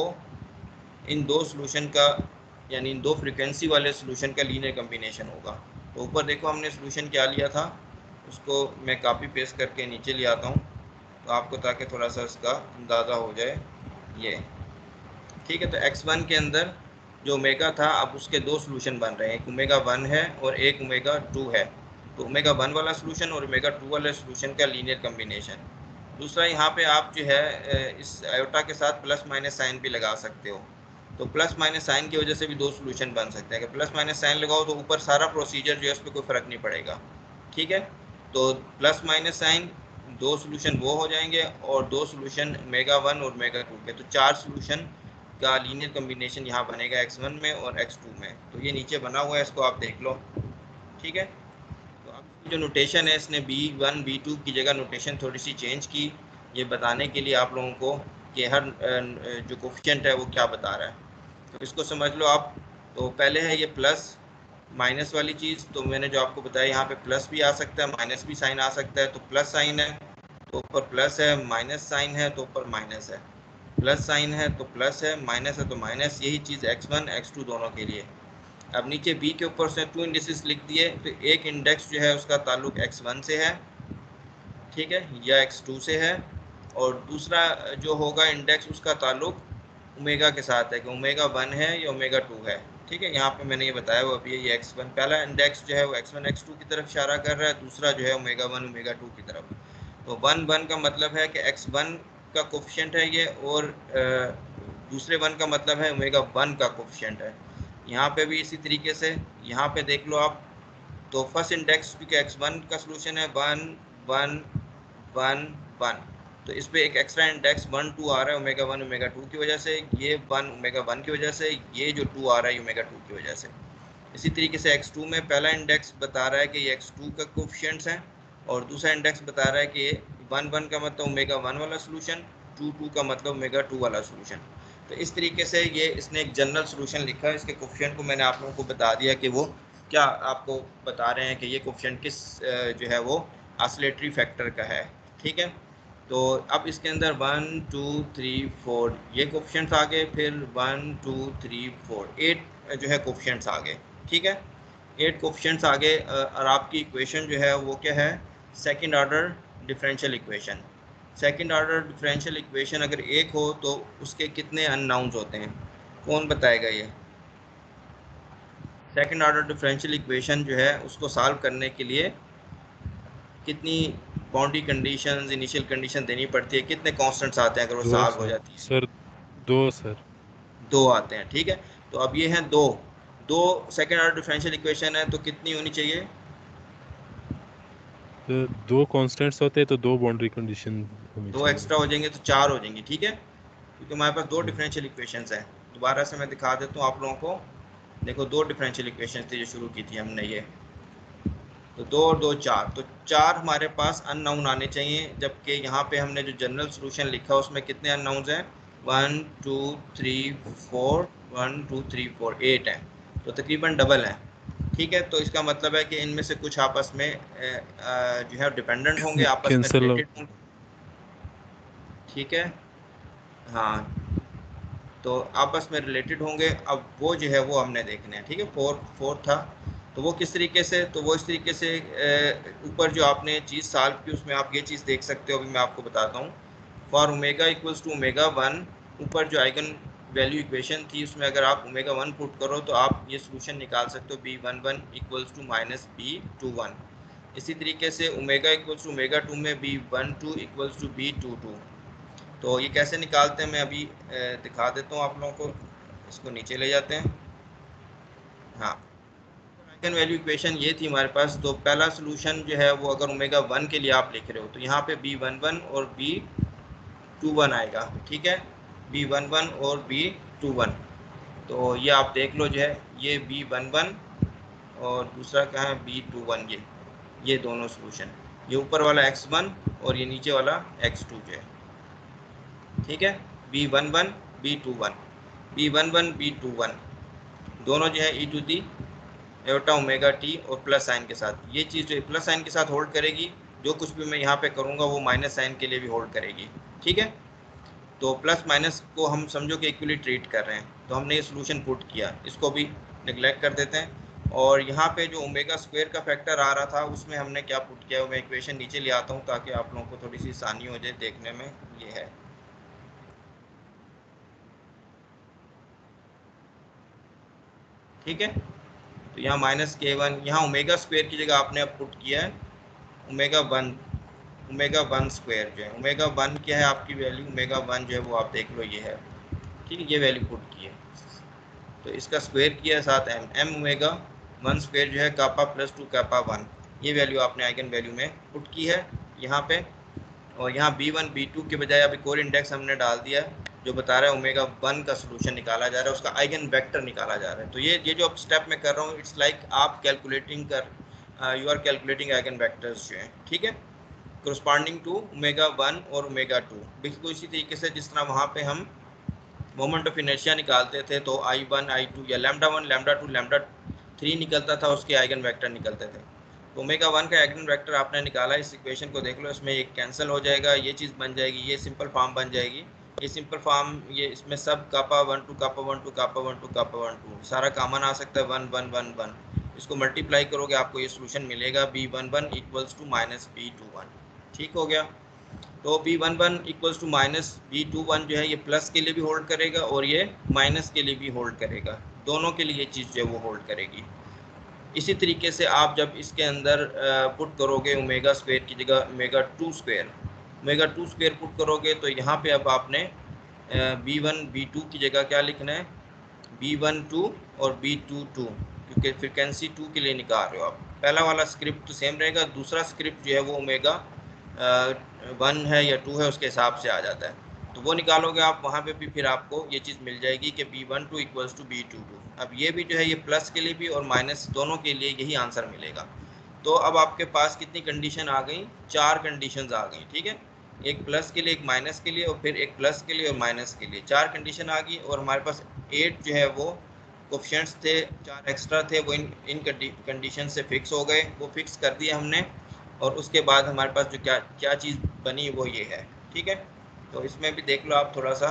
इन दो सोल्यूशन का, यानी इन दो फ्रीक्वेंसी वाले सोल्यूशन का लीनियर कम्बिनेशन होगा। तो ऊपर देखो हमने सोल्यूशन क्या लिया था, उसको मैं कॉपी पेस्ट करके नीचे ले आता हूँ, तो आपको ताकि थोड़ा सा इसका अंदाज़ा हो जाए। ये ठीक है, तो x1 के अंदर जो ओमेगा था अब उसके दो सोल्यूशन बन रहे हैं, एक ओमेगा 1 है और एक ओमेगा 2 है। तो ओमेगा 1 वाला सोल्यूशन और ओमेगा 2 वाले सोल्यूशन का लीनियर कम्बिनेशन। दूसरा यहाँ पे आप जो है इस आयोटा के साथ प्लस माइनस साइन भी लगा सकते हो। तो प्लस माइनस साइन की वजह से भी दो सोल्यूशन बन सकते हैं। अगर प्लस माइनस साइन लगाओ तो ऊपर सारा प्रोसीजर जो है उस पर कोई फ़र्क नहीं पड़ेगा। ठीक है, तो प्लस माइनस साइन दो सोल्यूशन वो हो जाएंगे और दो सोल्यूशन ओमेगा 1 और ओमेगा 2 के, तो चार सोल्यूशन का लीनियर कम्बिनेशन यहाँ बनेगा x1 में और x2 में। तो ये नीचे बना हुआ है, इसको आप देख लो। ठीक है, तो अब इसकी जो नोटेशन है इसने b1 b2 की जगह नोटेशन थोड़ी सी चेंज की, ये बताने के लिए आप लोगों को कि हर जो कोफिशिएंट है वो क्या बता रहा है। तो इसको समझ लो आप। तो पहले है ये प्लस माइनस वाली चीज़, तो मैंने जो आपको बताया यहाँ पे प्लस भी आ सकता है, माइनस भी साइन आ सकता है। तो प्लस साइन है तो ऊपर प्लस है, माइनस साइन है तो ऊपर माइनस है, प्लस साइन है तो प्लस है, माइनस है तो माइनस। यही चीज़ x1 x2 दोनों के लिए। अब नीचे b के ऊपर से 2 इंडिसेस लिख दिए, तो एक इंडेक्स जो है उसका ताल्लुक x1 से है, ठीक है, या x2 से है, और दूसरा जो होगा इंडेक्स उसका ताल्लुक ओमेगा के साथ है कि ओमेगा 1 है या ओमेगा 2 है। ठीक है, यहाँ पे मैंने ये बताया वो अभी ये x1 पहला इंडेक्स जो है वो x1 x2 की तरफ इशारा कर रहा है, दूसरा जो है ओमेगा 1 ओमेगा 2 की तरफ। तो 1 1 का मतलब है कि x1 का कोफिशिएंट है ये, और दूसरे 1 का मतलब है ओमेगा 1 का कोफिशिएंट है। यहाँ पे भी इसी तरीके से यहाँ पे देख लो आप। तो फर्स्ट इंडेक्स क्योंकि x1 का सोल्यूशन है 1 1 1 1, तो इस पर एक एक्स्ट्रा इंडेक्स 1 2 आ रहा है ओमेगा 1 ओमेगा 2 की वजह से, ये 1 ओमेगा 1 की वजह से, ये जो 2 आ रहा है ओमेगा 2 की वजह से। इसी तरीके से x2 में पहला इंडेक्स बता रहा है कि ये x2 का कोफिशिएंट्स हैं, और दूसरा इंडेक्स बता रहा है कि 1 1 का मतलब ओमेगा 1 वाला सोल्यूशन, 2 2 का मतलब ओमेगा 2 वाला सोल्यूशन। तो इस तरीके से ये इसने एक जनरल सोल्यूशन लिखा है। इसके कोफिशिएंट को मैंने आप लोगों को बता दिया कि वो क्या आपको बता रहे हैं कि ये कोफिशिएंट किस जो है वो ऑसिलेटरी फैक्टर का है। ठीक है, तो अब इसके अंदर 1 2 3 4 ये कोफिशिएंट्स आ गए, फिर 1 2 3 4 8 जो है कोफिशिएंट्स आ गए। ठीक है, 8 कोफिशिएंट्स आ गए, और आपकी इक्वेशन जो है वो क्या है, second order differential equation. Second order differential equation अगर एक हो तो उसके कितने अननाउंस होते हैं, कौन बताएगा ये? सेकंड ऑर्डर डिफरेंशियल इक्वेशन जो है उसको सॉल्व करने के लिए कितनी बाउंड्री कंडीशंस, इनिशियल कंडीशन देनी पड़ती है, कितने कांस्टेंट्स आते हैं अगर वो दो सॉल्व हो सर। जाती है? सर दो सर। दो आते हैं। ठीक है, तो अब ये हैं दो, दो सेकंड ऑर्डर डिफरेंशियल इक्वेशन है तो कितनी होनी चाहिए? तो दो कांस्टेंट्स होते हैं तो दो बाउंड्री कंडीशन होनी दो चाहिए। एक्स्ट्रा हो जाएंगे तो चार हो जाएंगी। ठीक है, क्योंकि हमारे पास दो हम्म। डिफरेंशियल इक्वेशंस हैं। दोबारा से मैं दिखा देता हूँ आप लोगों को। देखो दो डिफरेंशियल इक्वेशन थी जो शुरू की थी हमने ये, तो दो और दो चार, तो चार हमारे पास अननाउन आने चाहिए, जबकि यहाँ पे हमने जो जनरल सोल्यूशन लिखा उसमें कितने अननाउन्स हैं? 1 2 3 4, 1 2 3 4 8 हैं, तो तकरीबन डबल हैं। ठीक है, तो इसका मतलब है कि इनमें से कुछ आपस में जो है डिपेंडेंट होंगे, आपस में कैंसल रिलेटेड आउट। होंगे। ठीक है, हाँ, तो आपस में रिलेटेड होंगे। अब वो जो है वो हमने देखने हैं। ठीक है, फोर फोर था, तो वो किस तरीके से, तो वो इस तरीके से ऊपर जो आपने चीज़ सॉल्व की उसमें आप ये चीज़ देख सकते हो। अभी मैं आपको बताता हूँ। For omega equals to omega 1, ऊपर जो आइगन वैल्यू इक्वेशन थी उसमें अगर आप ओमेगा 1 पुट करो तो आप ये सोल्यूशन निकाल सकते हो B11 equals to minus B21। इसी तरीके से ओमेगा इक्वल्स टू ओमेगा 2 में B12 इक्वल्स टू B22। तो ये कैसे निकालते हैं मैं अभी दिखा देता हूँ आप लोगों को। इसको नीचे ले जाते हैं। हाँ, आइगन वैल्यू इक्वेशन ये थी हमारे पास। तो पहला सोल्यूशन जो है वो अगर ओमेगा 1 के लिए आप लिख रहे हो तो यहाँ पे B11 और B21 आएगा। ठीक है, B11 और B21, तो ये आप देख लो जो है ये B11 और दूसरा क्या है B21, ये दोनों सोल्यूशन, ये ऊपर वाला x1 और ये नीचे वाला x2 जो है। ठीक है, B11 B21, B11 B21 दोनों जो है e to the iota omega t और प्लस साइन के साथ। ये चीज़ जो प्लस साइन के साथ होल्ड करेगी, जो कुछ भी मैं यहाँ पे करूँगा वो माइनस साइन के लिए भी होल्ड करेगी। ठीक है, तो प्लस माइनस को हम समझो कि इक्वली ट्रीट कर रहे हैं, तो हमने ये सोल्यूशन पुट किया, इसको भी निगलेक्ट कर देते हैं। और यहाँ पे जो ओमेगा स्क्वायर का फैक्टर आ रहा था उसमें हमने क्या पुट किया, मैं इक्वेशन नीचे ले आता हूँ ताकि आप लोगों को थोड़ी सी आसानी हो जाए देखने में। ये है, ठीक है। तो यहाँ -k1, यहाँ ओमेगा स्क्वायर की जगह आपने अब पुट किया है ओमेगा वन स्क्वायर जो है, ओमेगा वन क्या है आपकी वैल्यू, ओमेगा वन जो है वो आप देख लो ये है, ठीक है, ये वैल्यू पुट की है। तो इसका स्क्वायर किया है साथ एम ओमेगा वन स्क्वायर जो है कापा प्लस 2 कापा 1, ये वैल्यू आपने आइगन वैल्यू में पुट की है यहाँ पे। और यहाँ B1 B2 के बजाय अभी कोर इंडेक्स हमने डाल दिया जो बता रहा है ओमेगा वन का सोल्यूशन निकाला जा रहा है, उसका आइगन वेक्टर निकाला जा रहा है। तो ये जो अब स्टेप मैं कर रहा हूँ, इट्स लाइक आप calculating you are calculating eigen vectors जो हैं, ठीक है, कोरस्पॉन्डिंग टू ओमेगा वन और ओमेगा टू। बिल्कुल इसी तरीके से जिस तरह वहाँ पे हम मोमेंट ऑफ इनर्शिया निकालते थे तो I1 I2 या लैम्डा 1 लैम्डा 2 लैम्डा 3 निकलता था, उसके आइगन वेक्टर निकलते थे। तो ओमेगा 1 का आइगन वेक्टर आपने निकाला, इस इक्वेशन को देख लो, इसमें एक कैंसिल हो जाएगा, ये चीज़ बन जाएगी, ये सिंपल फॉर्म बन जाएगी, ये सिंपल फॉर्म, ये इसमें सब कापा 1 2 कापा 1 2 कापा 1 2 कापा 1 2 सारा कॉमन आ सकता है, 1 1 1 1, इसको मल्टीप्लाई करोगे आपको ये सोल्यूशन मिलेगा B11 equals to minus B21, ठीक हो गया। तो B11 equals to minus B21 जो है ये प्लस के लिए भी होल्ड करेगा और ये माइनस के लिए भी होल्ड करेगा, दोनों के लिए ये चीज़ जो है वो होल्ड करेगी। इसी तरीके से आप जब इसके अंदर पुट करोगे ओमेगा स्क्वायर की जगह ओमेगा टू स्क्वायर पुट करोगे, तो यहाँ पे अब आपने B1 B2 की जगह क्या लिखना है, B12 और B22, क्योंकि फ्रिक्वेंसी 2 के लिए निकाल रहे हो आप। पहला वाला स्क्रिप्ट तो सेम रहेगा, दूसरा स्क्रिप्ट जो है वो ओमेगा 1 है या 2 है उसके हिसाब से आ जाता है, तो वो निकालोगे आप, वहाँ पे भी फिर आपको ये चीज़ मिल जाएगी कि B12 इक्वल्स टू B22। अब ये भी जो है ये प्लस के लिए भी और माइनस दोनों के लिए यही आंसर मिलेगा। तो अब आपके पास कितनी कंडीशन आ गई, 4 कंडीशंस आ गई, ठीक है, एक प्लस के लिए, एक माइनस के लिए और फिर एक प्लस के लिए और माइनस के लिए, 4 कंडीशन आ गई। और हमारे पास 8 जो है वो कोफिशिएंट्स थे, 4 एक्स्ट्रा थे, वो इन कंडीशन से फिक्स हो गए, वो फिक्स कर दिए हमने। और उसके बाद हमारे पास जो क्या क्या चीज़ बनी वो ये है, ठीक है। तो इसमें भी देख लो आप थोड़ा सा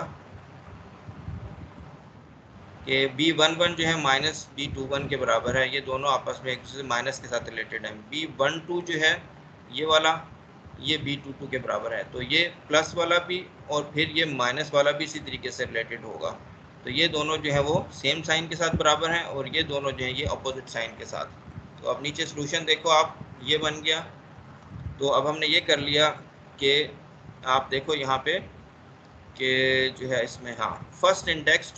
कि B11 जो है माइनस B21 के बराबर है, ये दोनों आपस में एक दूसरे से माइनस के साथ रिलेटेड है। B12 जो है ये वाला, ये B22 के बराबर है, तो ये प्लस वाला भी और फिर ये माइनस वाला भी इसी तरीके से रिलेटेड होगा। तो ये दोनों जो है वो सेम साइन के साथ बराबर हैं और ये दोनों जो है ये अपोजिट साइन के साथ। तो अब नीचे सोल्यूशन देखो आप, ये बन गया। तो अब हमने ये कर लिया कि आप देखो यहाँ पे कि जो है इसमें, हाँ, फर्स्ट इंडेक्स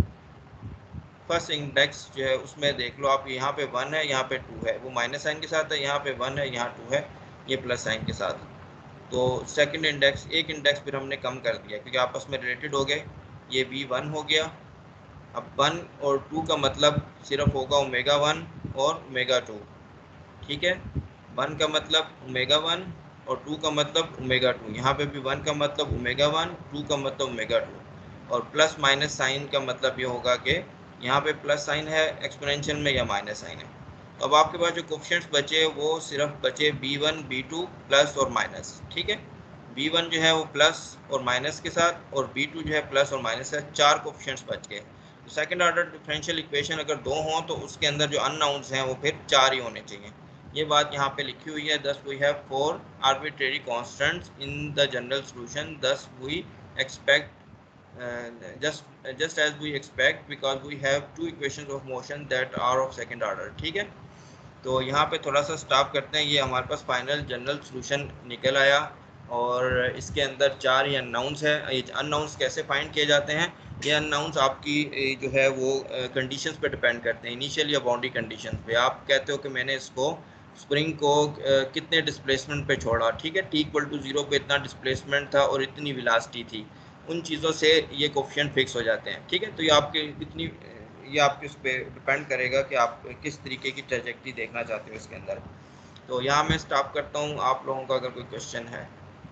जो है उसमें देख लो आप, यहाँ पे 1 है, यहाँ पे 2 है, वो माइनस साइन के साथ है, यहाँ पे 1 है, यहाँ 2 है, ये प्लस साइन के साथ। तो सेकंड इंडेक्स, एक इंडेक्स फिर हमने कम कर दिया क्योंकि आपस में रिलेटेड हो गए, ये B1 हो गया। अब 1 और 2 का मतलब सिर्फ होगा ओमेगा 1 और ओमेगा 2, ठीक है, 1 का मतलब ओमेगा 1 और 2 का मतलब ओमेगा 2। यहाँ पे भी 1 का मतलब ओमेगा 1, 2 का मतलब ओमेगा 2, और प्लस माइनस साइन का मतलब ये होगा कि यहाँ पे प्लस साइन है एक्सपोनेंशियल में या माइनस साइन है। तो अब आपके पास जो कोफिशिएंट्स बचे वो सिर्फ बचे B1 B2 प्लस और माइनस, ठीक है। B1 जो है वो प्लस और माइनस के साथ और B2 जो है प्लस और माइनस है, 4 कोफिशिएंट्स बच गए। तो सेकंड ऑर्डर डिफरेंशियल इक्वेशन अगर 2 हों तो उसके अंदर जो अननाउन्स हैं वो फिर 4 ही होने चाहिए। ये बात यहाँ पे लिखी हुई है, thus we have 4 arbitrary constants in the general solution, thus we expect just as we expect because we have two equations of motion that are of second order, ठीक है। तो यहाँ पे थोड़ा सा स्टॉप करते हैं, ये हमारे पास फाइनल जनरल सॉल्यूशन निकल आया और इसके अंदर 4 ही अननाउंस है। ये अननाउंस कैसे फाइंड किए जाते हैं, ये अननाउंस आपकी जो है वो कंडीशंस पे डिपेंड करते हैं, इनिशियल या बाउंड्री कंडीशंस पे। आप कहते हो कि मैंने इसको स्प्रिंग को कितने डिस्प्लेसमेंट पे छोड़ा, ठीक है, T=0 पे इतना डिस्प्लेसमेंट था और इतनी वेलोसिटी थी, उन चीज़ों से ये कोफिशिएंट फिक्स हो जाते हैं, ठीक है। तो ये आपके इतनी, ये आपके उस पर डिपेंड करेगा कि आप किस तरीके की ट्रेजेक्टरी देखना चाहते हो इसके अंदर। तो यहाँ मैं स्टॉप करता हूँ, आप लोगों का अगर कोई क्वेश्चन है।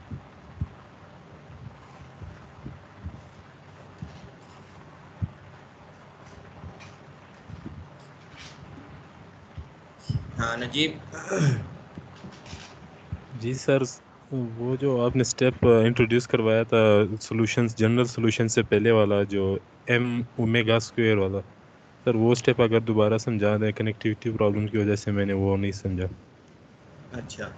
हाँ नजीब। जी सर, वो जो आपने स्टेप इंट्रोड्यूस करवाया था सॉल्यूशंस, जनरल सॉल्यूशन से पहले वाला जो एम ओमेगा स्क्वायर वाला, सर वो स्टेप अगर दोबारा समझा दें, कनेक्टिविटी प्रॉब्लम की वजह से मैंने वो नहीं समझा। अच्छा,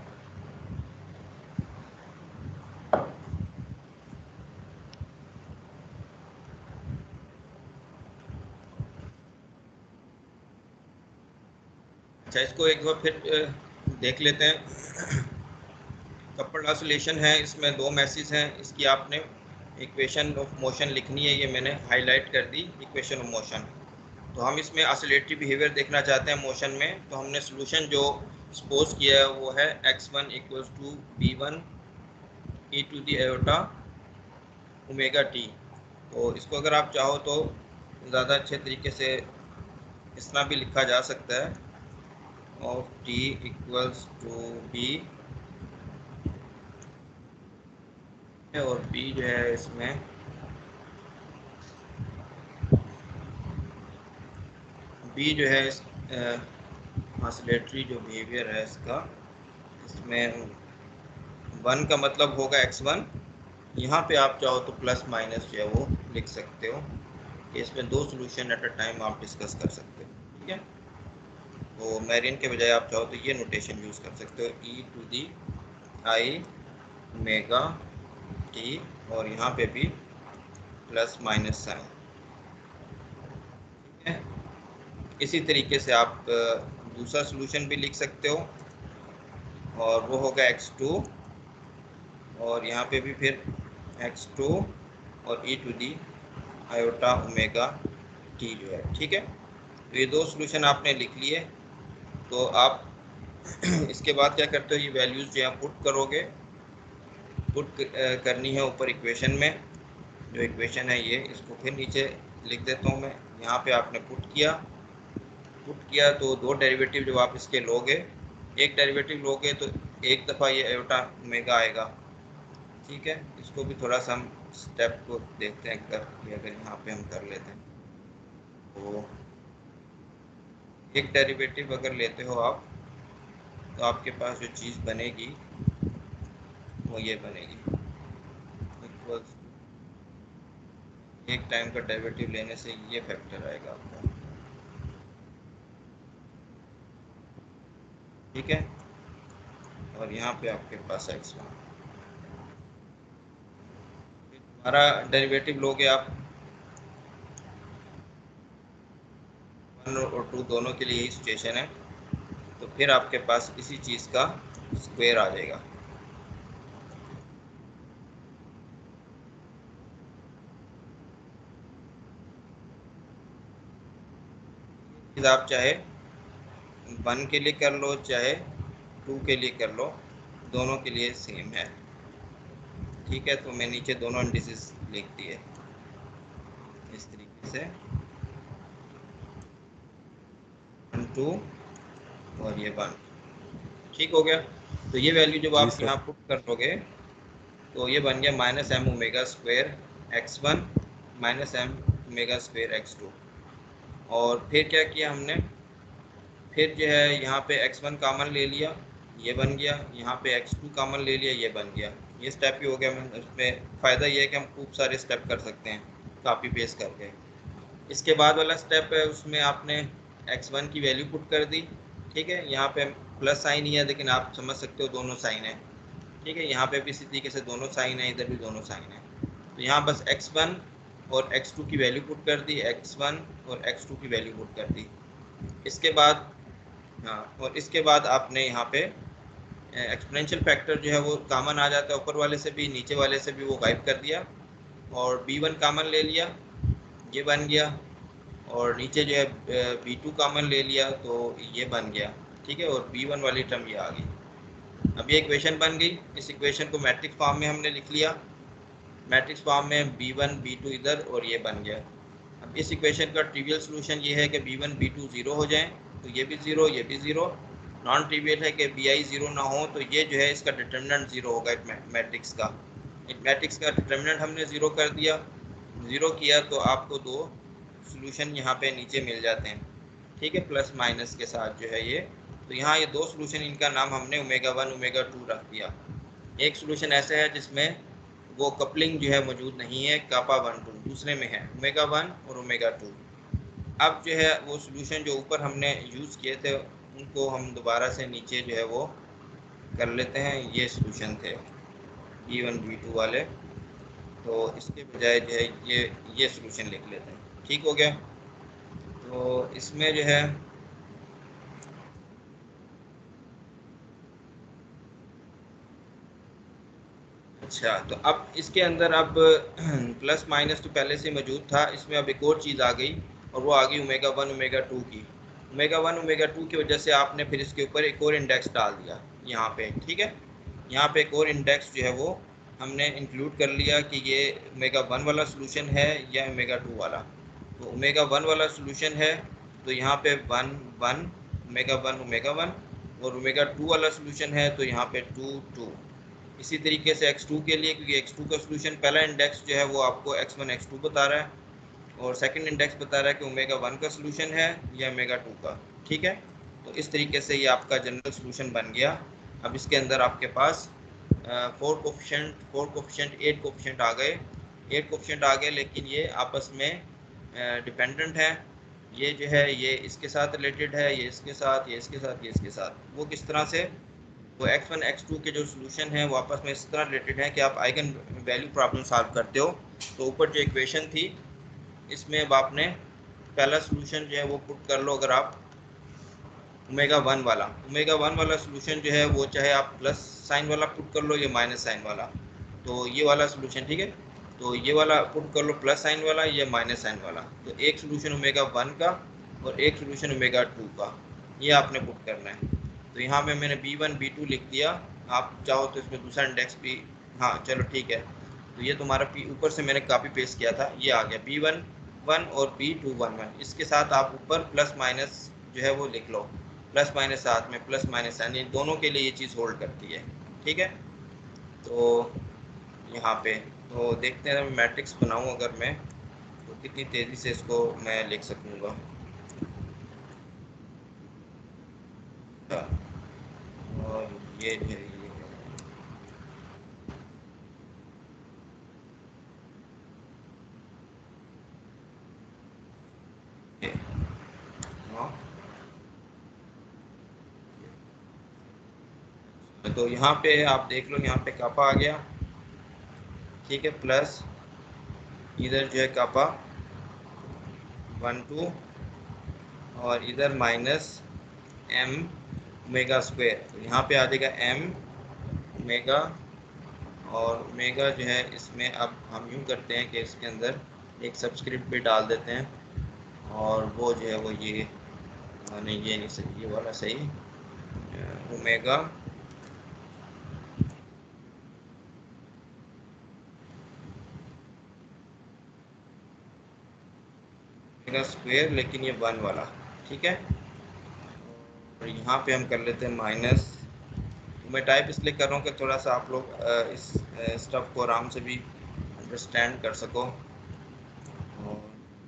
अच्छा, इसको एक बार फिर देख लेते हैं। कपल ऑसिलेशन है, इसमें दो मैसेज हैं। इसकी आपने इक्वेशन ऑफ मोशन लिखनी है, ये मैंने हाईलाइट कर दी, इक्वेशन ऑफ मोशन। तो हम इसमें ऑसिलेटरी बिहेवियर देखना चाहते हैं मोशन में। तो हमने सोल्यूशन जो सपोज किया है वो है x1 equals to b1 e to the iota omega t. तो इसको अगर आप चाहो तो ज़्यादा अच्छे तरीके से इस तरह भी लिखा जा सकता है, of t equals to b, और b जो है इसमें b जो है ऑसिलेटरी जो बिहेवियर है इसका, इसमें 1 का मतलब होगा x1। यहाँ पे आप चाहो तो प्लस माइनस जो है वो लिख सकते हो। इसमें दो सॉल्यूशन एट अ टाइम आप डिस्कस कर सकते हो, ठीक है। तो मेरिन के बजाय आप चाहो तो ये नोटेशन यूज़ कर सकते हो, e to the i omega t, और यहाँ पे भी प्लस माइनस साइन, ठीक है। इसी तरीके से आप दूसरा सॉल्यूशन भी लिख सकते हो, और वो होगा x2, और यहाँ पे भी फिर x2 और e to the iota omega t जो है, ठीक है। तो ये दो सॉल्यूशन आपने लिख लिए। तो आप इसके बाद क्या करते हो, ये वैल्यूज़ जो है पुट करोगे। पुट करनी है ऊपर इक्वेशन में, जो इक्वेशन है ये, इसको फिर नीचे लिख देता हूँ मैं। यहाँ पे आपने पुट किया तो दो डेरिवेटिव जब आप इसके लोगे, एक डेरिवेटिव लोगे तो एक दफ़ा ये आयोटा ओमेगा आएगा, ठीक है। इसको भी थोड़ा सा हम स्टेप को देखते हैं करके, अगर यहाँ पे हम कर लेते हैं तो एक डेरिवेटिव अगर लेते हो आप, तो आपके पास जो चीज़ बनेगी वो ये बनेगी, इक्वल्स एक टाइम का डेरिवेटिव लेने से ये फैक्टर आएगा आपका, ठीक है। और यहाँ पे आपके पास x1, हमारा डेरिवेटिव लोगे आप 1 और 2 दोनों के लिए ही सिचुएशन है। तो फिर आपके पास इसी चीज़ का स्क्वायर आ जाएगा। आप चाहे 1 के लिए कर लो चाहे 2 के लिए कर लो, दोनों के लिए सेम है, ठीक है। तो मैं नीचे दोनों इंडिसेस लिख दिए इस तरीके से, 1 2 और ये 1, ठीक हो गया। तो ये वैल्यू जब जी आप सर। यहाँ पुट कर दोगे तो ये बन गया minus M omega square x1 minus M omega square x2। और फिर क्या किया हमने, फिर जो है यहाँ पे x1 कामन ले लिया, ये बन गया। यहाँ पे x2 कामन ले लिया, ये बन गया। ये स्टेप ही हो गया। उसमें फ़ायदा ये है कि हम खूब सारे स्टेप कर सकते हैं कॉपी पेस्ट करके। इसके बाद वाला स्टेप है, उसमें आपने x1 की वैल्यू पुट कर दी, ठीक है। यहाँ पे प्लस साइन ही है, लेकिन आप समझ सकते हो दोनों साइन है, ठीक है। यहाँ पे भी इसी तरीके से दोनों साइन है, इधर भी दोनों साइन है। तो यहाँ बस x1 और x2 की वैल्यू पुट कर दी, x1 और x2 की वैल्यू पुट कर दी। इसके बाद हाँ, और इसके बाद आपने यहाँ पे एक्सपोनेंशियल फैक्टर जो है वो कॉमन आ जाता है, ऊपर वाले से भी नीचे वाले से भी वो गायब कर दिया, और b1 कॉमन ले लिया, ये बन गया। और नीचे जो है b2 कॉमन ले लिया, तो ये बन गया, ठीक है। और b1 वाली टर्म ये आ गई। अब ये इक्वेशन बन गई। इस इक्वेशन को मैट्रिक्स फॉर्म में हमने लिख लिया। मैट्रिक्स फॉर्म में b1 b2 इधर, और ये बन गया। अब इस इक्वेशन का ट्रिवियल सोल्यूशन ये है कि b1 b2 ज़ीरो हो जाएं, तो ये भी ज़ीरो, ये भी ज़ीरो। नॉन ट्रिवियल है कि bi ज़ीरो ना हो, तो ये जो है इसका डिटर्मिनेंट ज़ीरो होगा मैट्रिक्स का। मैट्रिक्स का डिटर्मिनेंट हमने ज़ीरो कर दिया। ज़ीरो किया तो आपको दो सोल्यूशन यहाँ पे नीचे मिल जाते हैं, ठीक है, प्लस माइनस के साथ जो है ये। तो यहाँ ये दो सोल्यूशन, इनका नाम हमने ओमेगा 1 ओमेगा 2 रख दिया। एक सोल्यूशन ऐसे है जिसमें वो कपलिंग जो है मौजूद नहीं है, कापा 1 2, दूसरे में है ओमेगा 1 और ओमेगा 2। अब जो है वो सोल्यूशन जो ऊपर हमने यूज़ किए थे उनको हम दोबारा से नीचे जो है वो कर लेते हैं। ये सोल्यूशन थे b1 b2 वाले, तो इसके बजाय जो है ये सोल्यूशन लिख लेते हैं, ठीक हो गया। तो इसमें जो है अच्छा, तो अब इसके अंदर अब प्लस माइनस तो पहले से मौजूद था, इसमें अब एक और चीज़ आ गई और वो आ गई ओमेगा 1 ओमेगा 2 की। ओमेगा 1 ओमेगा 2 की वजह से आपने फिर इसके ऊपर एक और इंडेक्स डाल दिया यहाँ पे, ठीक है। यहाँ पे एक और इंडेक्स जो है वो हमने इंक्लूड कर लिया कि ये ओमेगा 1 वाला सोल्यूशन है या ओमेगा 2 वाला। तो ओमेगा 1 वाला सोल्यूशन है तो यहाँ पे 1 1 ओमेगा 1 और ओमेगा 2 वाला सोल्यूशन है तो यहाँ पे 2 2। इसी तरीके से x2 के लिए, क्योंकि x2 का सोल्यूशन पहला इंडेक्स जो है वो आपको x1 x2 बता रहा है और सेकंड इंडेक्स बता रहा है कि ओमेगा 1 का सोल्यूशन है या ओमेगा 2 का, ठीक है। तो इस तरीके से ये आपका जनरल सोल्यूशन बन गया। अब इसके अंदर आपके पास 4 कोफिशिएंट 8 कोफिशिएंट आ गए, 8 कोफिशिएंट आ गए, लेकिन ये आपस में डिपेंडेंट है। ये जो है ये इसके साथ रिलेटेड है, ये इसके साथ, ये इसके साथ, ये इसके साथ। वो किस तरह से? तो x1 x2 के जो सोल्यूशन है वो आपस में इस तरह रिलेटेड है कि आप आइगन वैल्यू प्रॉब्लम सॉल्व करते हो तो ऊपर जो इक्वेशन थी इसमें अब आपने पहला सोल्यूशन जो है वो पुट कर लो। अगर आप ओमेगा 1 वाला सोल्यूशन जो है वो चाहे आप प्लस साइन वाला पुट कर लो या माइनस साइन वाला, तो ये वाला सोल्यूशन, ठीक है। तो ये वाला पुट कर लो प्लस साइन वाला या माइनस साइन वाला। तो एक सोल्यूशन ओमेगा 1 का और एक सोल्यूशन ओमेगा 2 का, ये आपने पुट करना है। तो यहाँ पे मैंने B1 B2 लिख दिया, आप चाहो तो इसमें दूसरा इंडेक्स भी, हाँ चलो ठीक है। तो ये तुम्हारा ऊपर से मैंने कॉपी पेस्ट किया था, ये आ गया B1 1 और B2 1 1। इसके साथ आप ऊपर प्लस माइनस जो है वो लिख लो, प्लस माइनस साथ में प्लस माइनस यानी दोनों के लिए ये चीज़ होल्ड करती है, ठीक है। तो यहाँ पे तो देखते हैं मैट्रिक्स बनाऊँ अगर मैं तो कितनी तेज़ी से इसको मैं लिख सकूँगा। और ये जो है ये हाँ, तो यहाँ पे आप देख लो, यहाँ पे कापा आ गया, ठीक है। प्लस इधर जो है कापा 1 2 और इधर माइनस m ओमेगा स्क्वायर। तो यहाँ पे आ जाएगा m ओमेगा, और ओमेगा जो है इसमें अब हम यूँ करते हैं कि इसके अंदर एक सब्सक्रिप्ट भी डाल देते हैं और वो जो है वो ये नहीं, ये नहीं सही, ये वाला सही, ओमेगा ओमेगा स्क्वायर, लेकिन ये 1 वाला, ठीक है। और यहाँ पे हम कर लेते हैं माइनस। तो मैं टाइप इसलिए कर रहा हूँ कि थोड़ा सा आप लोग इस स्टफ को आराम से भी अंडरस्टैंड कर सको। और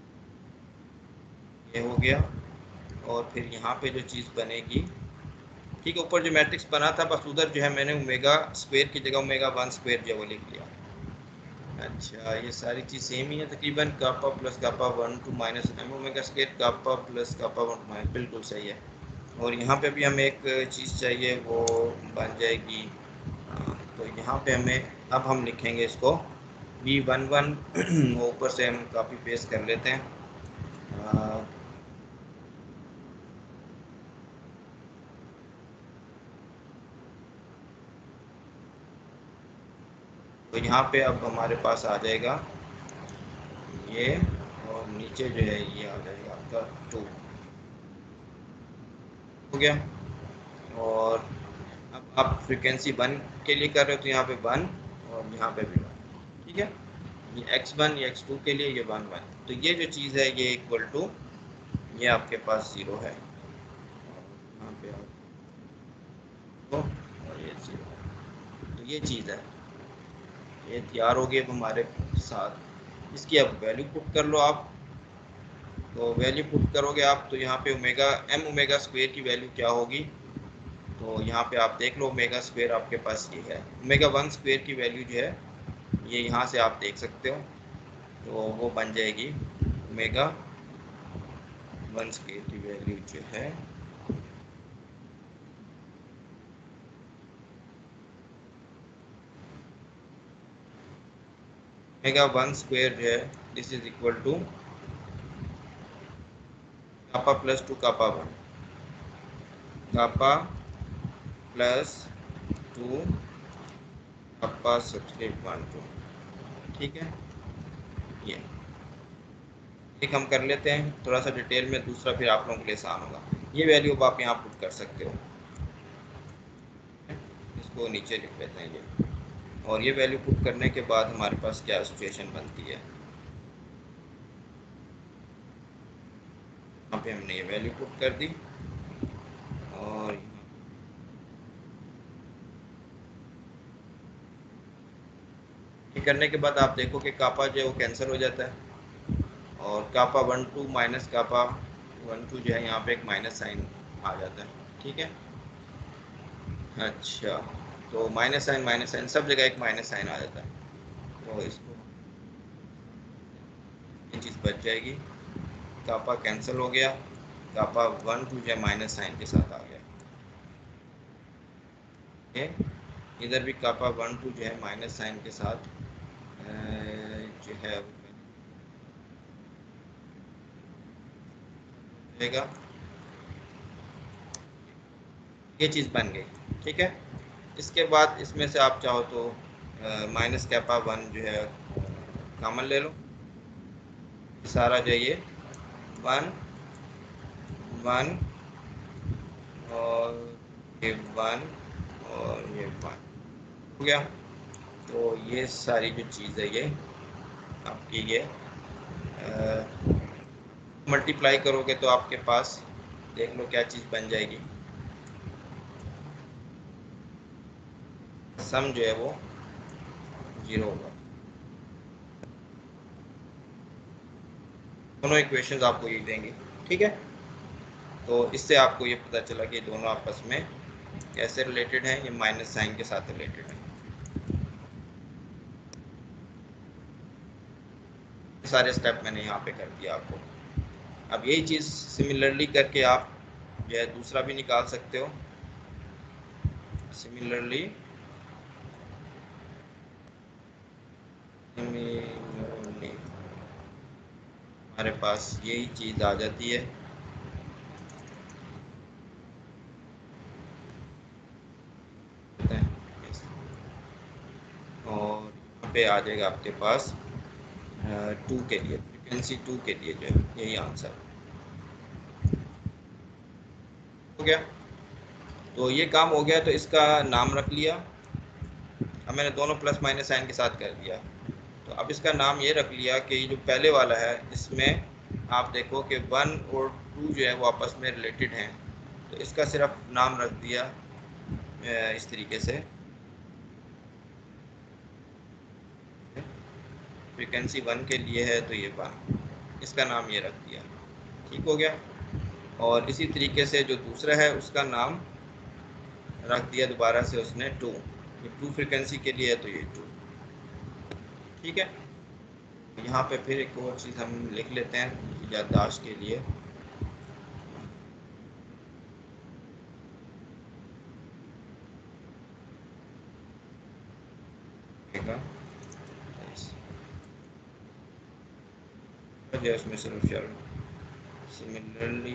ये हो गया, और फिर यहाँ पे जो चीज़ बनेगी, ठीक है, ऊपर जो मैट्रिक्स बना था बस उधर जो है मैंने ओमेगा स्क्वायर की जगह ओमेगा 1 स्क्वायर जो है वो लिख लिया। अच्छा, ये सारी चीज़ सेम ही है तकरीबन, kappa plus kappa 1 two minus m omega square kappa plus kappa 1 two minus, बिल्कुल सही है। और यहाँ पे भी हमें एक चीज़ चाहिए, वो बन जाएगी, तो यहाँ पे हमें अब हम लिखेंगे इसको B11 वो ऊपर से हम कॉपी पेस्ट कर लेते हैं। तो यहाँ पे अब हमारे पास आ जाएगा ये, और नीचे जो है ये आ जाएगा आपका 2, हो गया। और अब आप फ्रीक्वेंसी 1 के लिए कर रहे हो तो यहाँ पे 1 और यहाँ पे भी 1, ठीक है। ये x1 या x2 के लिए ये 1 1, तो ये जो चीज़ है ये इक्वल टू ये आपके पास 0 है, यहाँ पे और ये 0, तो ये चीज़ है, ये तैयार हो गई अब हमारे साथ। इसकी अब वैल्यू पुट कर लो आप। तो वैल्यू पुट करोगे आप तो यहाँ पे ओमेगा m ओमेगा स्क्वायर की वैल्यू क्या होगी, तो यहाँ पे आप देख लो ओमेगा स्क्वायर आपके पास ये है, ओमेगा 1 स्क्वायर की वैल्यू जो है ये यहाँ से आप देख सकते हो, तो वो बन जाएगी ओमेगा 1 स्क्वायर की वैल्यू जो है ओमेगा 1 स्क्वायर जो है this is equal to kappa plus 2 kappa 1, kappa plus 2 kappa subscript 1 2, ठीक है। ये एक हम कर लेते हैं थोड़ा सा डिटेल में, दूसरा फिर आप लोगों के लिए आसान होगा। ये वैल्यू आप यहाँ पुट कर सकते हो, इसको नीचे लिख लेते हैं ये। और ये वैल्यू पुट करने के बाद हमारे पास क्या सिचुएशन बनती है, यहाँ पे हमने ये वैल्यू पुट कर दी और ये करने के बाद आप देखो कि कापा जो है वो कैंसिल हो जाता है और कापा 1 2 माइनस कापा 1 2 जो है यहाँ पे एक माइनस साइन आ जाता है, ठीक है। अच्छा, तो माइनस साइन सब जगह एक माइनस साइन आ जाता है, तो इसको ये चीज़ बच जाएगी। कापा कैंसिल हो गया, कापा 1 2 जो है माइनस साइन के साथ आ गया, इधर भी कापा 1 2 जो है माइनस साइन के साथ जो है रहेगा। ये चीज़ बन गई, ठीक है। इसके बाद इसमें से आप चाहो तो माइनस कैपा 1 जो है कॉमन ले लो, सारा जो है ये 1 1 और ये 1 और ये 1 हो गया। तो ये सारी जो चीज़ है ये आपकी ये मल्टीप्लाई करोगे तो आपके पास देख लो क्या चीज़ बन जाएगी, सम जो है वो 0 होगा। दोनों इक्वेशंस आपको ये देंगे, ठीक है। तो इससे आपको ये पता चला कि दोनों आपस में कैसे रिलेटेड हैं, ये माइनस साइन के साथ रिलेटेड है। सारे स्टेप मैंने यहाँ पे कर दिया आपको। अब यही चीज़ सिमिलरली करके आप जो है दूसरा भी निकाल सकते हो। सिमिलरली हमारे पास यही चीज़ आ जाती है, और यहाँ पे आ जाएगा आपके पास 2 के लिए, फ्रीक्वेंसी 2 के लिए जो है यही आंसर हो गया। तो ये काम हो गया, तो इसका नाम रख लिया। अब मैंने दोनों प्लस माइनस साइन के साथ कर दिया, तो अब इसका नाम ये रख लिया कि ये जो पहले वाला है इसमें आप देखो कि 1 और 2 जो है वो आपस में रिलेटेड हैं, तो इसका सिर्फ नाम रख दिया इस तरीके से, फ्रीक्वेंसी 1 के लिए है तो ये 1, इसका नाम ये रख दिया, ठीक हो गया। और इसी तरीके से जो दूसरा है उसका नाम रख दिया दोबारा से उसने 2, ये 2 फ्रीक्वेंसी के लिए है तो ये 2, ठीक है। यहाँ पे फिर एक और चीज़ हम लिख लेते हैं याददाश्त के लिए, उसमें सिमिलरली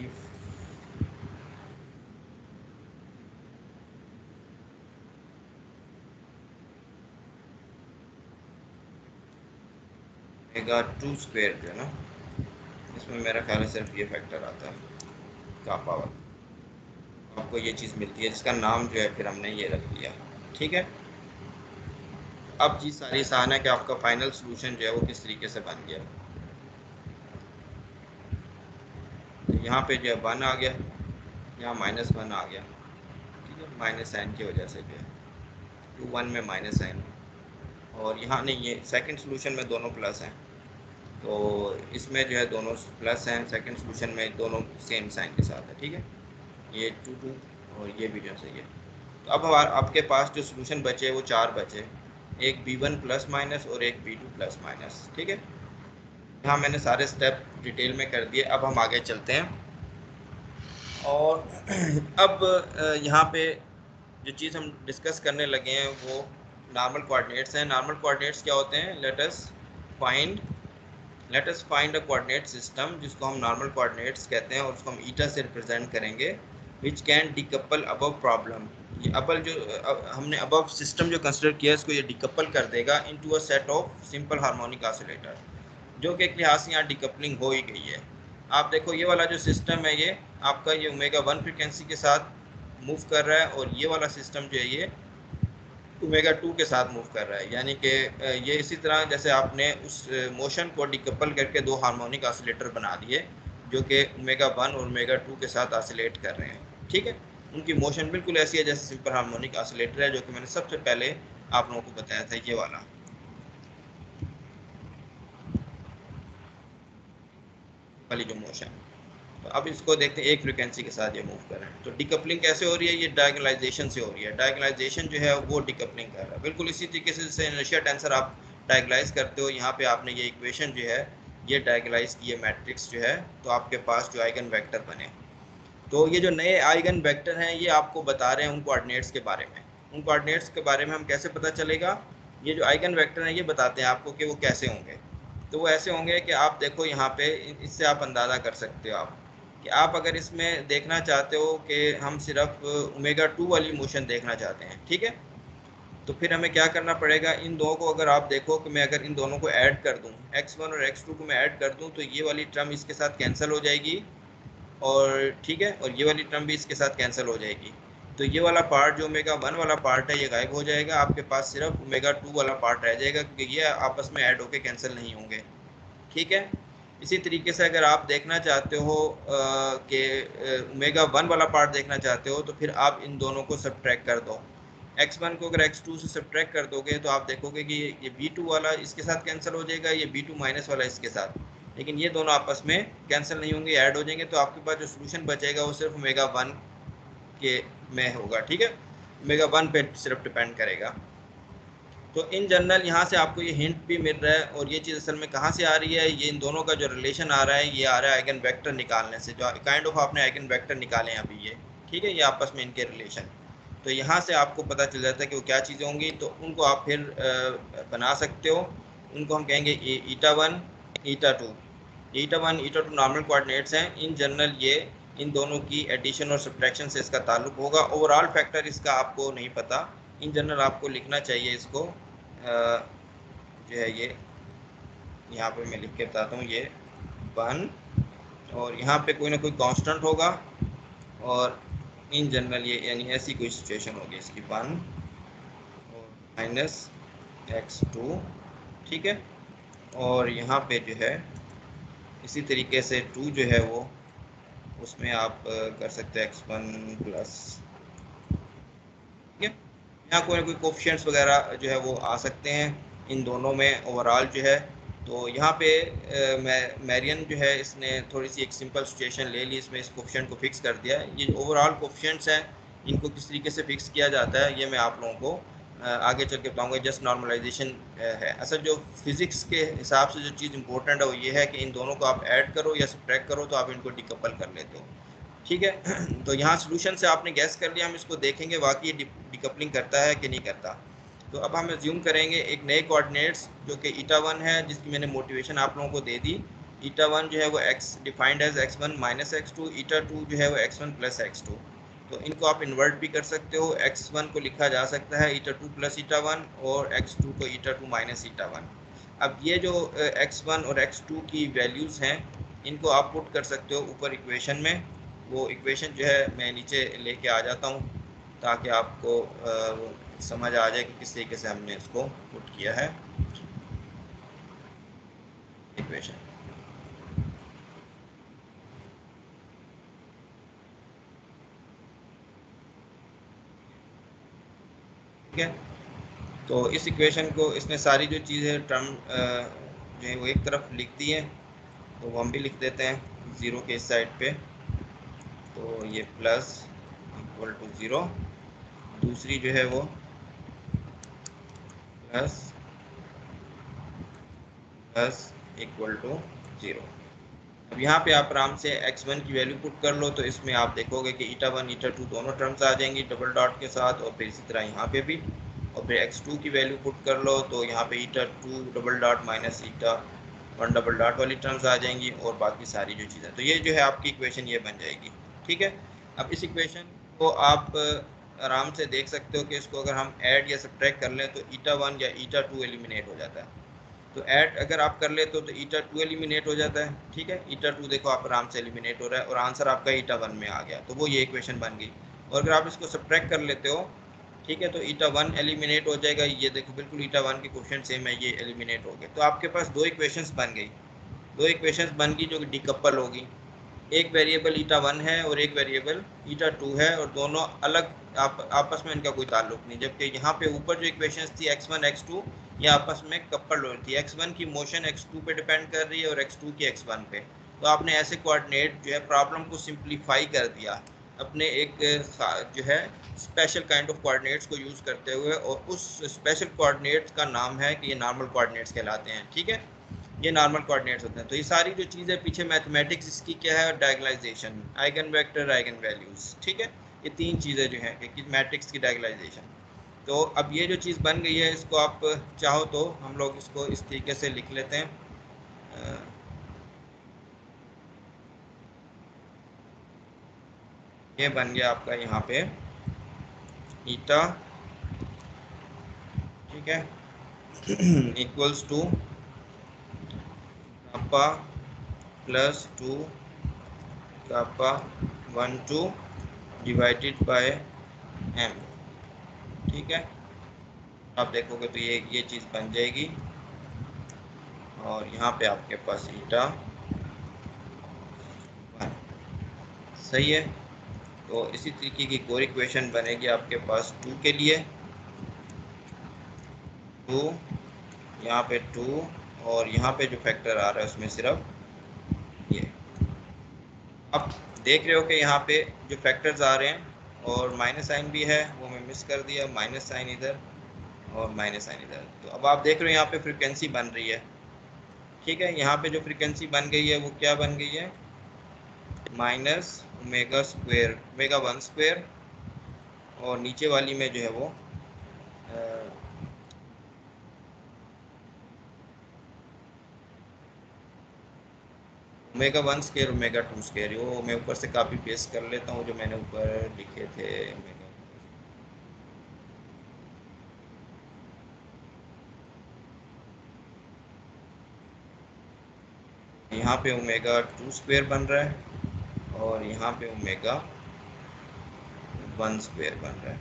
मेगा 2 स्क्वायर जो है ना, इसमें मेरा ख्याल है सिर्फ ये फैक्टर आता है का पावर, आपको ये चीज़ मिलती है जिसका नाम जो है फिर हमने ये रख दिया, ठीक है। अब चीज़ सारी आसान है कि आपका फाइनल सोल्यूशन जो है वो किस तरीके से बन गया। तो यहाँ पे जो है 1 आ गया, यहाँ -1 आ गया, ठीक है, माइनस साइन की वजह से जो है 2 1 में माइनस साइन, और यहाँ नहीं, ये सेकंड सोल्यूशन में दोनों प्लस हैं, तो इसमें जो है दोनों प्लस हैं, सेकंड सोल्यूशन में दोनों सेम साइन के साथ है, ठीक है। ये 2 2 और ये भी जो है सही है। तो अब हमारे आपके पास जो सोल्यूशन बचे वो 4 बचे, एक B1 प्लस माइनस और एक B2 प्लस माइनस, ठीक है। यहाँ मैंने सारे स्टेप डिटेल में कर दिए। अब हम आगे चलते हैं और अब यहाँ पे जो चीज़ हम डिस्कस करने लगे हैं वो नॉर्मल कोऑर्डिनेट्स हैं। नॉर्मल कोऑर्डिनेट्स क्या होते हैं, let us find a coordinate system, जिसको हम नॉर्मल कोऑर्डिनेट्स कहते हैं और उसको हम ईटा से रिप्रेजेंट करेंगे, which can decouple above problem, ये अबल जो हमने अबव सिस्टम जो कंसिडर किया इसको ये डिकपल कर देगा into a set of simple harmonic oscillator, जो कि एक लिहाज से यहाँ डिकपलिंग हो ही गई है। आप देखो ये वाला जो सिस्टम है ये आपका ये ओमेगा 1 फ्रिक्वेंसी के साथ मूव कर रहा है और ये वाला सिस्टम जो है ये ओमेगा 2 के साथ मूव कर रहा है, यानी कि ये इसी तरह जैसे आपने उस मोशन को डिकपल करके दो हार्मोनिक ऑसिलेटर बना दिए जो कि ओमेगा 1 और ओमेगा 2 के साथ ऑसिलेट कर रहे हैं। ठीक है, उनकी मोशन बिल्कुल ऐसी है जैसे सिंपल हार्मोनिक ऑसिलेटर है, जो कि मैंने सबसे पहले आप लोगों को बताया था, ये वाला वाली जो मोशन। तो अब इसको देखते हैं एक फ्रिक्वेंसी के साथ ये मूव कर रहे हैं। तो डिकपलिंग कैसे हो रही है? ये डायगोनलाइजेशन से हो रही है। डायगोनलाइजेशन जो है वो डिकपलिंग कर रहा है, बिल्कुल इसी तरीके से जैसे इनर्शिया टेंसर आप डायगोनलाइज करते हो, यहाँ पे आपने ये इक्वेशन जो है ये डायगोनलाइज की है मैट्रिक्स जो है, तो आपके पास जो आइगन वेक्टर बने। तो ये जो नए आइगन वेक्टर हैं ये आपको बता रहे हैं उन कोऑर्डिनेट्स के बारे में। उन कोऑर्डिनेट्स के बारे में हम कैसे पता चलेगा? ये जो आइगन वेक्टर हैं ये बताते हैं आपको कि वो कैसे होंगे। तो वो ऐसे होंगे कि आप देखो यहाँ पे, इससे आप अंदाज़ा कर सकते हो आप कि आप अगर इसमें देखना चाहते हो कि हम सिर्फ ओमेगा 2 वाली मोशन देखना चाहते हैं, ठीक है, तो फिर हमें क्या करना पड़ेगा? इन दो को अगर आप देखो कि मैं अगर इन दोनों को ऐड कर दूं, x1 और x2 को मैं ऐड कर दूं, तो ये वाली टर्म इसके साथ कैंसिल हो जाएगी और ठीक है, और ये वाली टर्म भी इसके साथ कैंसिल हो जाएगी। तो ये वाला पार्ट जो ओमेगा 1 वाला पार्ट है ये गायब हो जाएगा, आपके पास सिर्फ ओमेगा 2 वाला पार्ट रह जाएगा, क्योंकि ये आपस में ऐड होके कैंसिल नहीं होंगे। ठीक है, इसी तरीके से अगर आप देखना चाहते हो कि ओमेगा 1 वाला पार्ट देखना चाहते हो, तो फिर आप इन दोनों को सब्ट्रैक्ट कर दो। x1 को अगर x2 से सब्ट्रैक्ट कर दोगे तो आप देखोगे कि ये b2 वाला इसके साथ कैंसिल हो जाएगा, ये b2 माइनस वाला इसके साथ, लेकिन ये दोनों आपस में कैंसिल नहीं होंगे, ऐड हो जाएंगे। तो आपके पास जो सोल्यूशन बचेगा वो सिर्फ ओमेगा 1 के में होगा। ठीक है, ओमेगा 1 पे सिर्फ डिपेंड करेगा। तो इन जनरल यहाँ से आपको ये हिंट भी मिल रहा है, और ये चीज़ असल में कहाँ से आ रही है? ये इन दोनों का जो रिलेशन आ रहा है ये आ रहा है आइगन वेक्टर निकालने से, जो काइंड ऑफ आपने आइगन वेक्टर निकाले हैं अभी ये। ठीक है, ये आपस में इनके रिलेशन, तो यहाँ से आपको पता चल जाता है कि वो क्या चीज़ें होंगी। तो उनको आप फिर बना सकते हो। उनको हम कहेंगे ईटा 1 ईटा 2। ईटा 1 ईटा 2 नॉर्मल कोऑर्डिनेट्स हैं। इन जनरल ये इन दोनों की एडिशन और सब्ट्रैक्शन से इसका ताल्लुक होगा। ओवरऑल फैक्टर इसका आपको नहीं पता, इन जनरल आपको लिखना चाहिए इसको जो है ये यहाँ पे मैं लिख के बताता हूँ, ये 1 और यहाँ पे कोई ना कोई कांस्टेंट होगा, और इन जनरल ये यानी ऐसी कोई सिचुएशन होगी इसकी 1 और माइनस x2। ठीक है, और यहाँ पे जो है इसी तरीके से 2 जो है वो उसमें आप कर सकते हैं x1 प्लस। ठीक है, यहाँ कोई ना कोई कोफिशिएंट्स वगैरह जो है वो आ सकते हैं इन दोनों में ओवरऑल जो है। तो यहाँ पे मैरियन जो है इसने थोड़ी सी एक सिंपल सिचुएशन ले ली, इसमें इस कोफिशिएंट को फिक्स कर दिया है। ये ओवरऑल कोफिशिएंट्स हैं, इनको किस तरीके से फिक्स किया जाता है ये मैं आप लोगों को आगे चल के बताऊँगा। जस्ट नॉर्मलाइजेशन है। असल जो फिज़िक्स के हिसाब से जो चीज़ इंपॉर्टेंट है वो ये है कि इन दोनों को आप ऐड करो या सब्ट्रैक्ट करो तो आप इनको डिकपल कर लेते हो। ठीक है, तो यहाँ सोल्यूशन से आपने गैस कर लिया, हम इसको देखेंगे वाकई डिकपलिंग करता है कि नहीं करता। तो अब हम एज्यूम करेंगे एक नए कोऑर्डिनेट्स जो कि ईटा 1 है, जिसकी मैंने मोटिवेशन आप लोगों को दे दी। ईटा 1 जो है वो x defined as x1 minus x2, eta 2 जो है वो x1 प्लस x2। तो इनको आप इन्वर्ट भी कर सकते हो, x1 को लिखा जा सकता है ईटा 2 प्लस ईटा 1 और x2 को ईटा 2 माइनस ईटा 1। अब ये जो x1 और x2 की वैल्यूज़ हैं इनको आप पुट कर सकते हो ऊपर इक्वेशन में। वो इक्वेशन जो है मैं नीचे लेके आ जाता हूँ ताकि आपको समझ आ जाए कि किस तरीके से हमने इसको पुट किया है इक्वेशन। ठीक है, तो इस इक्वेशन को इसने सारी जो चीज़ें टर्म जो है वो एक तरफ लिख दी है, तो वो हम भी लिख देते हैं ज़ीरो के इस साइड पे। तो ये प्लस इक्वल टू ज़ीरो, दूसरी जो है वो plus plus equal to zero. अब यहाँ पे आप आराम से x1 की वैल्यू पुट कर लो, तो इसमें आप देखोगे कि ईटा 1 ईटा 2 दोनों टर्म्स आ जाएंगी डबल डॉट के साथ, और फिर इसी तरह यहाँ पे भी। और फिर x2 की वैल्यू पुट कर लो, तो यहाँ पे eta 2 double dot minus eta 1 double dot वाली टर्म्स आ जाएंगी, और बाकी सारी जो चीज़ें। तो ये जो है आपकी इक्वेशन ये बन जाएगी। ठीक है, अब इस इक्वेशन को आप आराम से देख सकते हो कि इसको अगर हम ऐड या सब्ट्रैक्ट कर लें तो ईटा 1 या ईटा 2 एलिमिनेट हो जाता है। तो ऐड अगर आप कर लेते हो तो ईटा 2 एलिमिनेट हो जाता है, ठीक है। ईटा 2 देखो आप आराम से एलिमिनेट हो रहा है और आंसर आपका ईटा 1 में आ गया, तो वो ये इक्वेशन बन गई। और अगर आप इसको सब्ट्रैक्ट कर लेते हो, ठीक है, तो ईटा 1 एलिमिनेट हो जाएगा। ये देखो बिल्कुल ईटा 1 के क्वेश्चन सेम है, ये एलिमिनेट हो गए। तो आपके पास दो इक्वेशंस बन गई, दो इक्वेशंस बन गई जो कि डिकपल होगी। एक वेरिएबल ईटा 1 है और एक वेरिएबल ईटा 2 है, और दोनों अलग आपस में इनका कोई ताल्लुक नहीं। जबकि यहाँ पे ऊपर जो इक्वेशंस थी x1 x2 ये आपस में कपल हो रही थी। x1 की मोशन x2 पे डिपेंड कर रही है और x2 की x1 पे। तो आपने ऐसे कोऑर्डिनेट जो है प्रॉब्लम को सिंप्लीफाई कर दिया अपने एक जो है स्पेशल काइंड ऑफ कोऑर्डिनेट्स को यूज़ करते हुए, और उस स्पेशल कोऑर्डिनेट्स का नाम है कि ये नॉर्मल कोऑर्डिनेट्स कहलाते हैं, ठीक है। ये नॉर्मल कोऑर्डिनेट्स होते हैं। तो ये सारी जो चीज़ें पीछे मैथमेटिक्स इसकी क्या है, diagonalization, eigen vector, eigen values, ठीक है। ये तीन चीज़ें जो हैं कि मैट्रिक्स की डायगोनलाइजेशन। तो अब ये जो चीज़ बन गई है, इसको आप चाहो तो हम लोग इसको इस तरीके से लिख लेते हैं। ये बन गया आपका यहाँ पे ईटा, ठीक है, equals to kappa plus 2 kappa 1 2 divided by m, ठीक है। आप देखोगे तो ये चीज़ बन जाएगी, और यहाँ पे आपके पास ईटा 1, सही है। तो इसी तरीके की कोई इक्वेशन बनेगी आपके पास 2 के लिए, 2 यहाँ पे 2, और यहाँ पे जो फैक्टर आ रहा है उसमें सिर्फ ये। अब देख रहे हो कि यहाँ पे जो फैक्टर्स आ रहे हैं, और माइनस साइन भी है वो मैं मिस कर दिया, माइनस साइन इधर और माइनस साइन इधर। तो अब आप देख रहे हो यहाँ पे फ्रीक्वेंसी बन रही है, ठीक है। यहाँ पे जो फ्रीक्वेंसी बन गई है वो क्या बन गई है, minus omega square, omega 1 square, और नीचे वाली में जो है वो ओमेगा 1 स्क्वेयर, ओमेगा 2 स्क्वेयर। वो मैं ऊपर से कॉपी पेस्ट कर लेता हूँ जो मैंने ऊपर लिखे थे। यहाँ पे ओमेगा 2 स्क्वेयर बन रहा है और यहाँ पे ओमेगा 1 स्क्वेयर बन रहा है,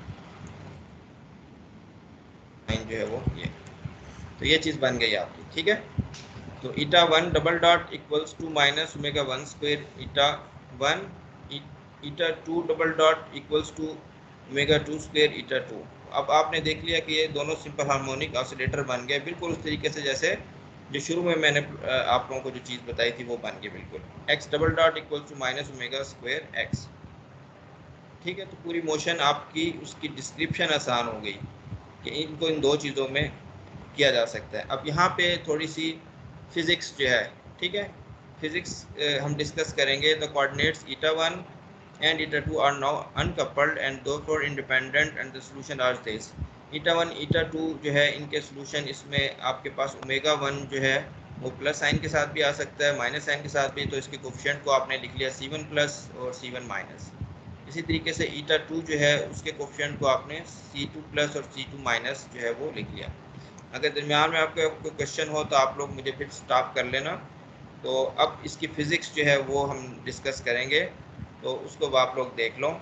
लाइन जो है वो ये। तो ये चीज़ बन गई आपकी, ठीक है। तो eta 1 double dot equals to minus omega 1 square eta 1, eta 2 double dot equals to omega 2 square eta 2। अब आपने देख लिया कि ये दोनों सिंपल हार्मोनिक ऑसिलेटर बन गए, बिल्कुल उस तरीके से जैसे जो शुरू में मैंने आप लोगों को जो चीज़ बताई थी वो बन गई बिल्कुल। X double dot equals to minus omega square x, ठीक है। तो पूरी मोशन आपकी उसकी डिस्क्रिप्शन आसान हो गई कि इनको इन दो चीज़ों में किया जा सकता है। अब यहाँ पे थोड़ी सी फिज़िक्स जो है, ठीक है, फिज़िक्स हम डिस्कस करेंगे। The coordinates eta 1 and eta 2 are now uncoupled and therefore independent and the solution are this। eta 1 eta 2 जो है इनके सॉल्यूशन, इसमें आपके पास ओमेगा 1 जो है वो प्लस साइन के साथ भी आ सकता है, माइनस साइन के साथ भी। तो इसके कोफिशिएंट को आपने लिख लिया C1 प्लस और C1 माइनस। इसी तरीके से eta 2 जो है उसके कोफिशिएंट को आपने C2 प्लस और C2 माइनस जो है वो लिख लिया। अगर दरमियान में आपका कोई क्वेश्चन हो तो आप लोग मुझे फिर स्टॉप कर लेना। तो अब इसकी फ़िज़िक्स जो है वो हम डिस्कस करेंगे, तो उसको आप लोग देख लो।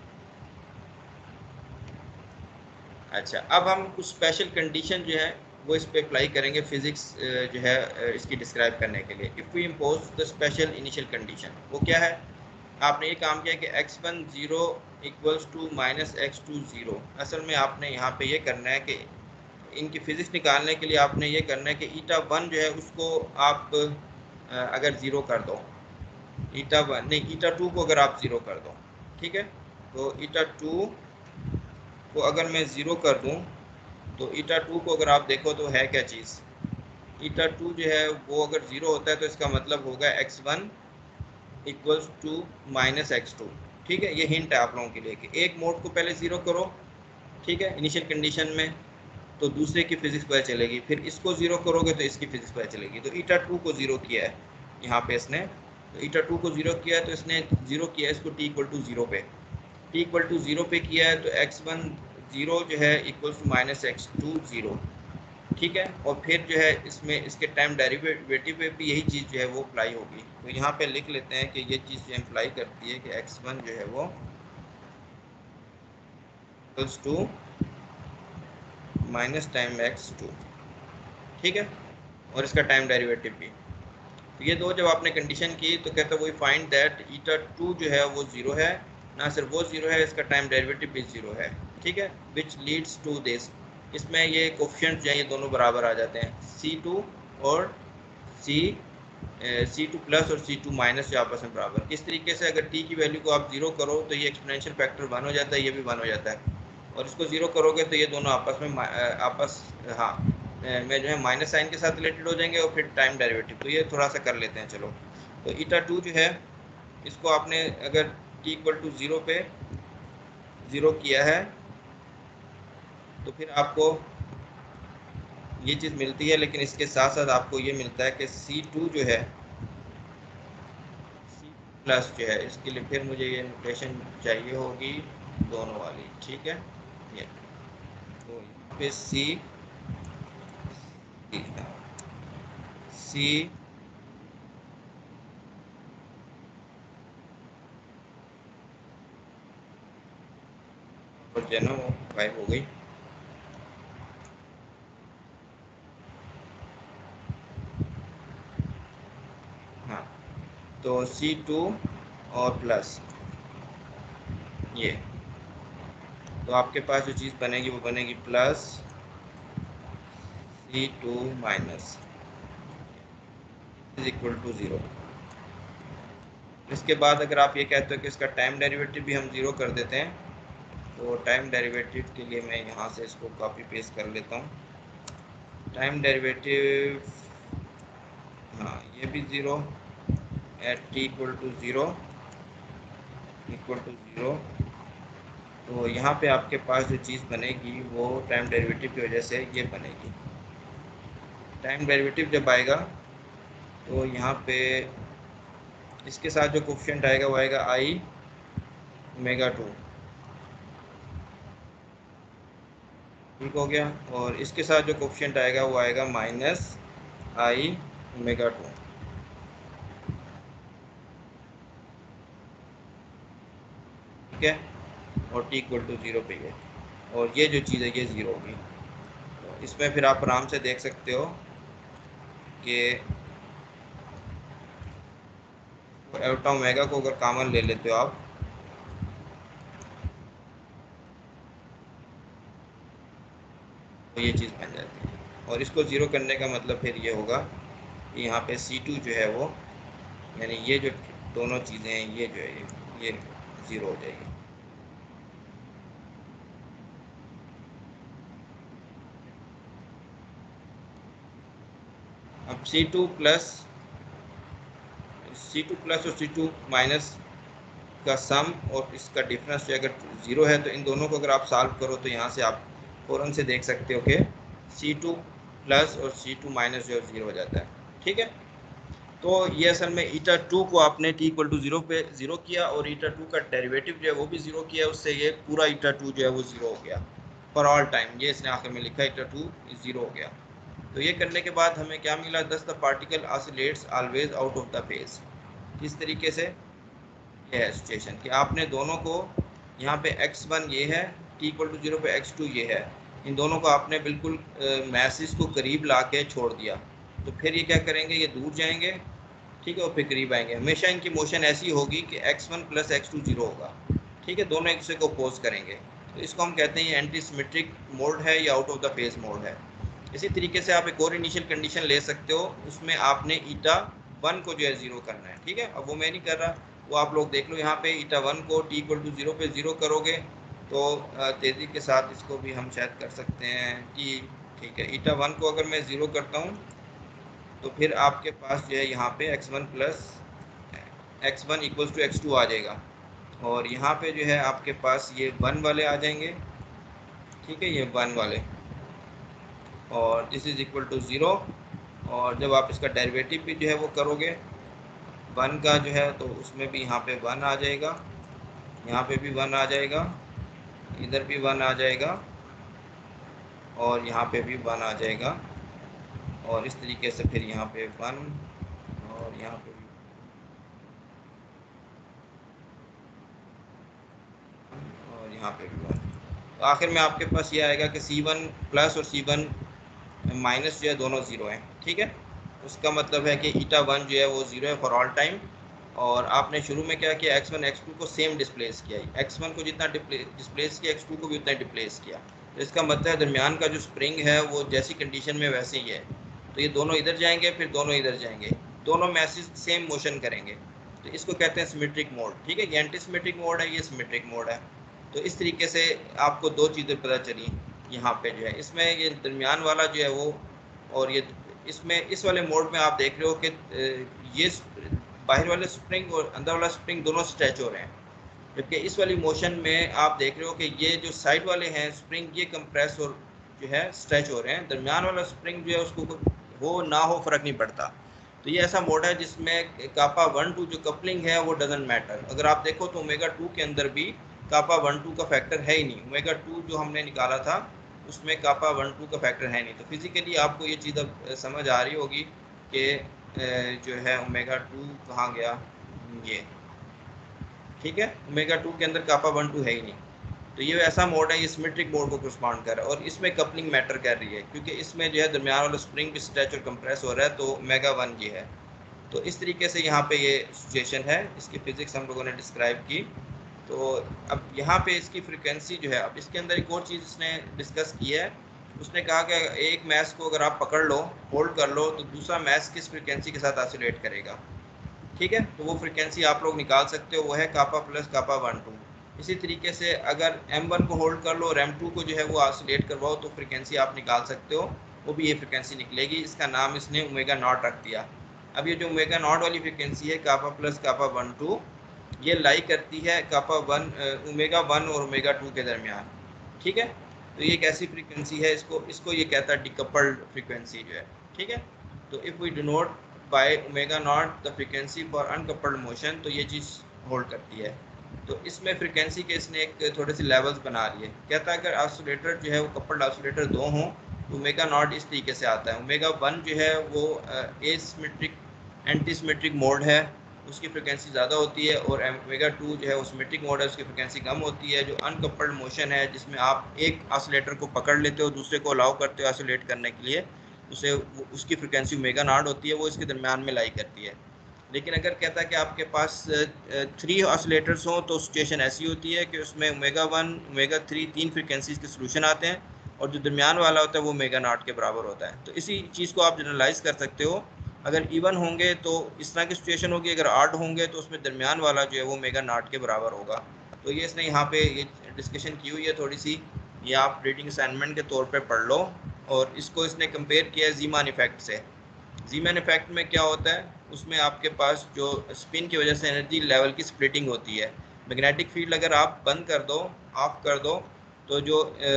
अच्छा, अब हम कुछ स्पेशल कंडीशन जो है वो इस पे अप्लाई करेंगे फिज़िक्स जो है इसकी डिस्क्राइब करने के लिए। If we impose the special initial condition, वो क्या है, आपने ये काम किया कि x1 0 equals to minus x2 0। असल में आपने यहाँ पे ये करना है कि इनकी फ़िज़िक्स निकालने के लिए आपने ये करना है कि ईटा 1 जो है उसको आप अगर ज़ीरो कर दो, ईटा 1 नहीं, ईटा 2 को अगर आप ज़ीरो कर दो, ठीक है। तो ईटा 2 को अगर मैं ज़ीरो कर दूं, तो ईटा 2 को अगर आप देखो तो है क्या चीज़, ईटा 2 जो है वो अगर ज़ीरो होता है तो इसका मतलब होगा x1 equals to minus x2, ठीक है। ये हिंट है आप लोगों के लिए कि एक मोड को पहले ज़ीरो करो, ठीक है, इनिशियल कंडीशन में, तो दूसरे की फिज़िक्स पता चलेगी। फिर इसको ज़ीरो करोगे तो इसकी फिज़िक्स पता चलेगी। तो ईटा 2 को ज़ीरो किया है यहाँ पे इसने, तो ईटा 2 को ज़ीरो किया है, तो इसने ज़ीरो किया है इसको t इक्वल टू 0 पे, टी इक्वल टू 0 पे किया है तो x1 0 जो है इक्वल्स टू माइनस x2 0, ठीक है। और फिर जो है इसमें इसके टाइम डेरिवेटिव पे भी यही चीज़ जो है वो अप्लाई होगी। तो यहाँ पे लिख लेते हैं कि ये चीज़ जो अप्लाई करती है कि x1 जो है वो equals to minus time x2, ठीक है, और इसका टाइम डेरिवेटिव भी। तो ये दो जब आपने कंडीशन की तो कहता है वही फाइंड दैट ईटा 2 जो है वो 0 है, ना सिर्फ वो 0 है, इसका टाइम डेरिवेटिव भी 0 है, ठीक है, विच लीड्स टू दिस। इसमें ये कोफिशिएंट जो है ये दोनों बराबर आ जाते हैं, C2 और C2 प्लस और C2 माइनस जो आपस में बराबर। किस तरीके से, अगर t की वैल्यू को आप 0 करो तो ये एक्सपोनेंशियल फैक्टर 1 हो जाता है, ये भी 1 हो जाता है, और इसको 0 करोगे तो ये दोनों आपस में में जो है माइनस साइन के साथ रिलेटेड हो जाएंगे, और फिर टाइम डेरिवेटिव। तो ये थोड़ा सा कर लेते हैं चलो। तो ईटा 2 जो है इसको आपने अगर t इक्वल टू 0 पे 0 किया है तो फिर आपको ये चीज़ मिलती है, लेकिन इसके साथ साथ आपको ये मिलता है कि C2 जो है C प्लस जो है, इसके लिए फिर मुझे ये नोटेशन चाहिए होगी दोनों वाली, ठीक है। ये तो यहाँ पे C और जो है ना वो गायब हो गई। हाँ, तो C2 और प्लस ये, तो आपके पास जो चीज़ बनेगी वो बनेगी plus C2 minus is equal to 0। इसके बाद अगर आप ये कहते हो कि इसका टाइम डेरिवेटिव भी हम 0 कर देते हैं, तो टाइम डेरिवेटिव के लिए मैं यहाँ से इसको कॉपी पेस्ट कर लेता हूँ। टाइम डेरिवेटिव, हाँ, ये भी 0 at t equal to 0 equal to 0। तो यहाँ पे आपके पास जो चीज़ बनेगी वो टाइम डेरिवेटिव की वजह से ये बनेगी। टाइम डेरिवेटिव जब आएगा तो यहाँ पे इसके साथ जो कोफिशिएंट आएगा वो आएगा i ओमेगा 2, ठीक हो गया। और इसके साथ जो कोफिशिएंट आएगा वो आएगा माइनस i ओमेगा 2, ठीक है, और t इक्वल टू 0 पे ये, और ये जो चीज़ है ये 0 होगी। तो इसमें फिर आप आराम से देख सकते हो कि एल्टा ओमेगा को अगर कॉमन ले लेते हो आप तो ये चीज़ बन जाती है। और इसको 0 करने का मतलब फिर ये होगा कि यहाँ पे C2 जो है वो, यानी ये जो दोनों चीज़ें हैं ये जो है ये 0 हो जाएगी। अब C2 प्लस और C2 माइनस का सम और इसका डिफरेंस जो अगर 0 है तो इन दोनों को अगर आप सॉल्व करो तो यहाँ से आप फ़ौरन से देख सकते हो कि C2 प्लस और C2 माइनस जो 0 हो जाता है, ठीक है। तो ये असल में ईटा 2 को आपने t इक्वल टू 0 पे 0 किया, और ईटा 2 का डेरिवेटिव जो है वो भी 0 किया, उससे ये पूरा ईटा 2 जो है वो 0 हो गया फॉर ऑल टाइम। ये इसने आखिर में लिखा ईटा 2 0 हो गया। तो ये करने के बाद हमें क्या मिला, thus the particle oscillates always out of the phase. किस तरीके से, ये है सिचुएशन कि आपने दोनों को यहाँ पे x1 ये है, t इक्वल टू 0 पे x2 ये है, इन दोनों को आपने बिल्कुल मैसेज को करीब ला के छोड़ दिया। तो फिर ये क्या करेंगे, ये दूर जाएंगे, ठीक है, और फिर करीब आएंगे। हमेशा इनकी मोशन ऐसी होगी कि x1 प्लस x2 0 होगा, ठीक है, दोनों एक दूसरे को अपोज करेंगे। तो इसको हम कहते हैं ये एंटी सिमेट्रिक मोड है या out of the phase mode है। इसी तरीके से आप एक और इनिशियल कंडीशन ले सकते हो, उसमें आपने ईटा 1 को जो है 0 करना है, ठीक है। अब वो मैं नहीं कर रहा, वो आप लोग देख लो। यहाँ पे ईटा 1 को t इक्वल टू 0 पे 0 करोगे तो तेज़ी के साथ इसको भी हम शायद कर सकते हैं कि, ठीक है, ईटा 1 को अगर मैं 0 करता हूँ तो फिर आपके पास जो है यहाँ पे x1 plus x1 equals to x2 आ जाएगा, और यहाँ पे जो है आपके पास ये 1 वाले आ जाएंगे, ठीक है, ये 1 वाले, और दिस इज इक्वल टू 0। और जब आप इसका डेरिवेटिव भी जो है वो करोगे 1 का जो है तो उसमें भी यहाँ पे 1 आ जाएगा, यहाँ पे भी 1 आ जाएगा, इधर भी 1 आ जाएगा और यहाँ पे भी 1 आ जाएगा और इस तरीके से फिर यहाँ पे 1 और यहाँ पे भी और यहाँ पे भी 1। तो आखिर में आपके पास ये आएगा कि C1 प्लस और C1 माइनस जो है दोनों ज़ीरो हैं। ठीक है, उसका मतलब है कि 𝜃1 जो है वो ज़ीरो है फॉर ऑल टाइम। और आपने शुरू में क्या किया, x1 x2 को सेम डिस्प्लेस किया, x1 को जितना डिस्प्लेस किया x2 को भी उतना डिस्प्लेस किया। तो इसका मतलब है दरमियान का जो स्प्रिंग है वो जैसी कंडीशन में वैसे ही है। तो ये दोनों इधर जाएंगे, फिर दोनों इधर जाएंगे, दोनों मैसेज सेम मोशन करेंगे। तो इसको कहते हैं सिमेट्रिक मोड। ठीक है, ये एंटी सिमेट्रिक मोड है, ये सिमेट्रिक मोड है। तो इस तरीके से आपको दो चीज़ें पता चली यहाँ पे जो है। इसमें ये दरमियान वाला जो है वो, और ये इसमें इस वाले मोड में आप देख रहे हो कि ये बाहर वाले स्प्रिंग और अंदर वाला स्प्रिंग दोनों स्ट्रेच हो रहे हैं, जबकि इस वाली मोशन में आप देख रहे हो कि ये जो साइड वाले हैं स्प्रिंग ये कंप्रेस और जो है स्ट्रेच हो रहे हैं। दरमियान वाला स्प्रिंग जो है उसको हो ना हो फर्क नहीं पड़ता। तो ये ऐसा मोड है जिसमें कापा 1-2 जो कपलिंग है वो डजेंट मैटर। अगर आप देखो तो ओमेगा 2 के अंदर भी कापा 1-2 का फैक्टर है ही नहीं। ओमेगा 2 जो हमने निकाला था उसमें कापा 1-2 का फैक्टर है नहीं। तो फिजिकली आपको ये चीज़ अब समझ आ रही होगी कि जो है ओमेगा 2 कहाँ गया, ये ठीक है, ओमेगा 2 के अंदर कापा 1-2 है ही नहीं। तो ये ऐसा मोड है, ये सिमेट्रिक मोड को करस्पॉन्ड कर रहा है और इसमें कपलिंग मैटर कर रही है क्योंकि इसमें जो है दरमियान वाला स्प्रिंग भी स्ट्रेच और कंप्रेस हो रहा है, तो ओमेगा 1 ये है। तो इस तरीके से यहाँ पे ये सिचुएशन है, इसकी फिजिक्स हम लोगों ने डिस्क्राइब की। तो अब यहाँ पे इसकी फ्रिक्वेंसी जो है, अब इसके अंदर एक और चीज़ इसने डिस्कस की है। उसने कहा कि एक मैस को अगर आप पकड़ लो, होल्ड कर लो, तो दूसरा मैस किस फ्रिक्वेंसी के साथ ऑसिलेट करेगा। ठीक है, तो वो फ्रिक्वेंसी आप लोग निकाल सकते हो, वो है कापा प्लस कापा 1-2। इसी तरीके से अगर M1 को होल्ड कर लो और M2 को जो है वो ऑसिलेट करवाओ तो फ्रिक्वेंसी आप निकाल सकते हो, वो भी ये फ्रिक्वेंसी निकलेगी। इसका नाम इसने ओमेगा नॉट रख दिया। अब ये जो ओमेगा नॉट वाली फ्रिक्वेंसी है कापा प्लस कापा 1-2, ये लाई करती है कापा ओमेगा 1 और ओमेगा 2 के दरमियान। ठीक है, तो ये एक ऐसी फ्रिक्वेंसी है, इसको ये कहता है डिकपल्ड फ्रिक्वेंसी जो है। ठीक है, तो if we denote by omega naught the frequency for uncoupled motion, तो ये चीज़ होल्ड करती है। तो इसमें फ्रिक्वेंसी के इसने एक थोड़े से लेवल्स बना लिए। कहता है अगर ऑसिलेटर जो है वो कपल्ड ऑसिलेटर दो हों तो ओमेगा नॉट इस तरीके से आता है। ओमेगा 1 जो है वो एसिमेट्रिक एंटी सिमेट्रिक मोड है, उसकी फ्रिक्वेंसी ज़्यादा होती है, और ओमेगा 2 जो है वो सिमेट्रिक मोड है, उसकी फ्रिक्वेंसी कम होती है। जो अनकपल्ड मोशन है जिसमें आप एक ऑसिलेटर को पकड़ लेते हो, दूसरे को अलाउ करते हो ऑसिलेट करने के लिए, उसे उसकी फ्रिक्वेंसी ओमेगा नॉट होती है, वो इसके दरमियान में लाई करती है। लेकिन अगर कहता है कि आपके पास 3 ऑसिलेटर्स हों तो सिचुएशन ऐसी होती है कि उसमें ओमेगा 1 ओमेगा 3 तीन फ्रिक्वेंसीज के सोल्यूशन आते हैं और जो दरमियान वाला होता है वो ओमेगा नॉट के बराबर होता है। तो इसी चीज़ को आप जनरलाइज कर सकते हो। अगर इवन होंगे तो इस तरह की सिचुएशन होगी, अगर ऑड होंगे तो उसमें दरमियान वाला जो है वो ओमेगा नॉट के बराबर होगा। तो ये इसने यहाँ पे ये डिस्कशन की हुई है थोड़ी सी, ये आप रीडिंग असाइनमेंट के तौर पे पढ़ लो। और इसको इसने कंपेयर किया है ज़ीमान इफेक्ट से। ज़ीमान इफेक्ट में क्या होता है, उसमें आपके पास जो स्पिन की वजह से एनर्जी लेवल की स्प्लिटिंग होती है। मैग्नेटिक फील्ड अगर आप बंद कर दो, ऑफ कर दो, तो जो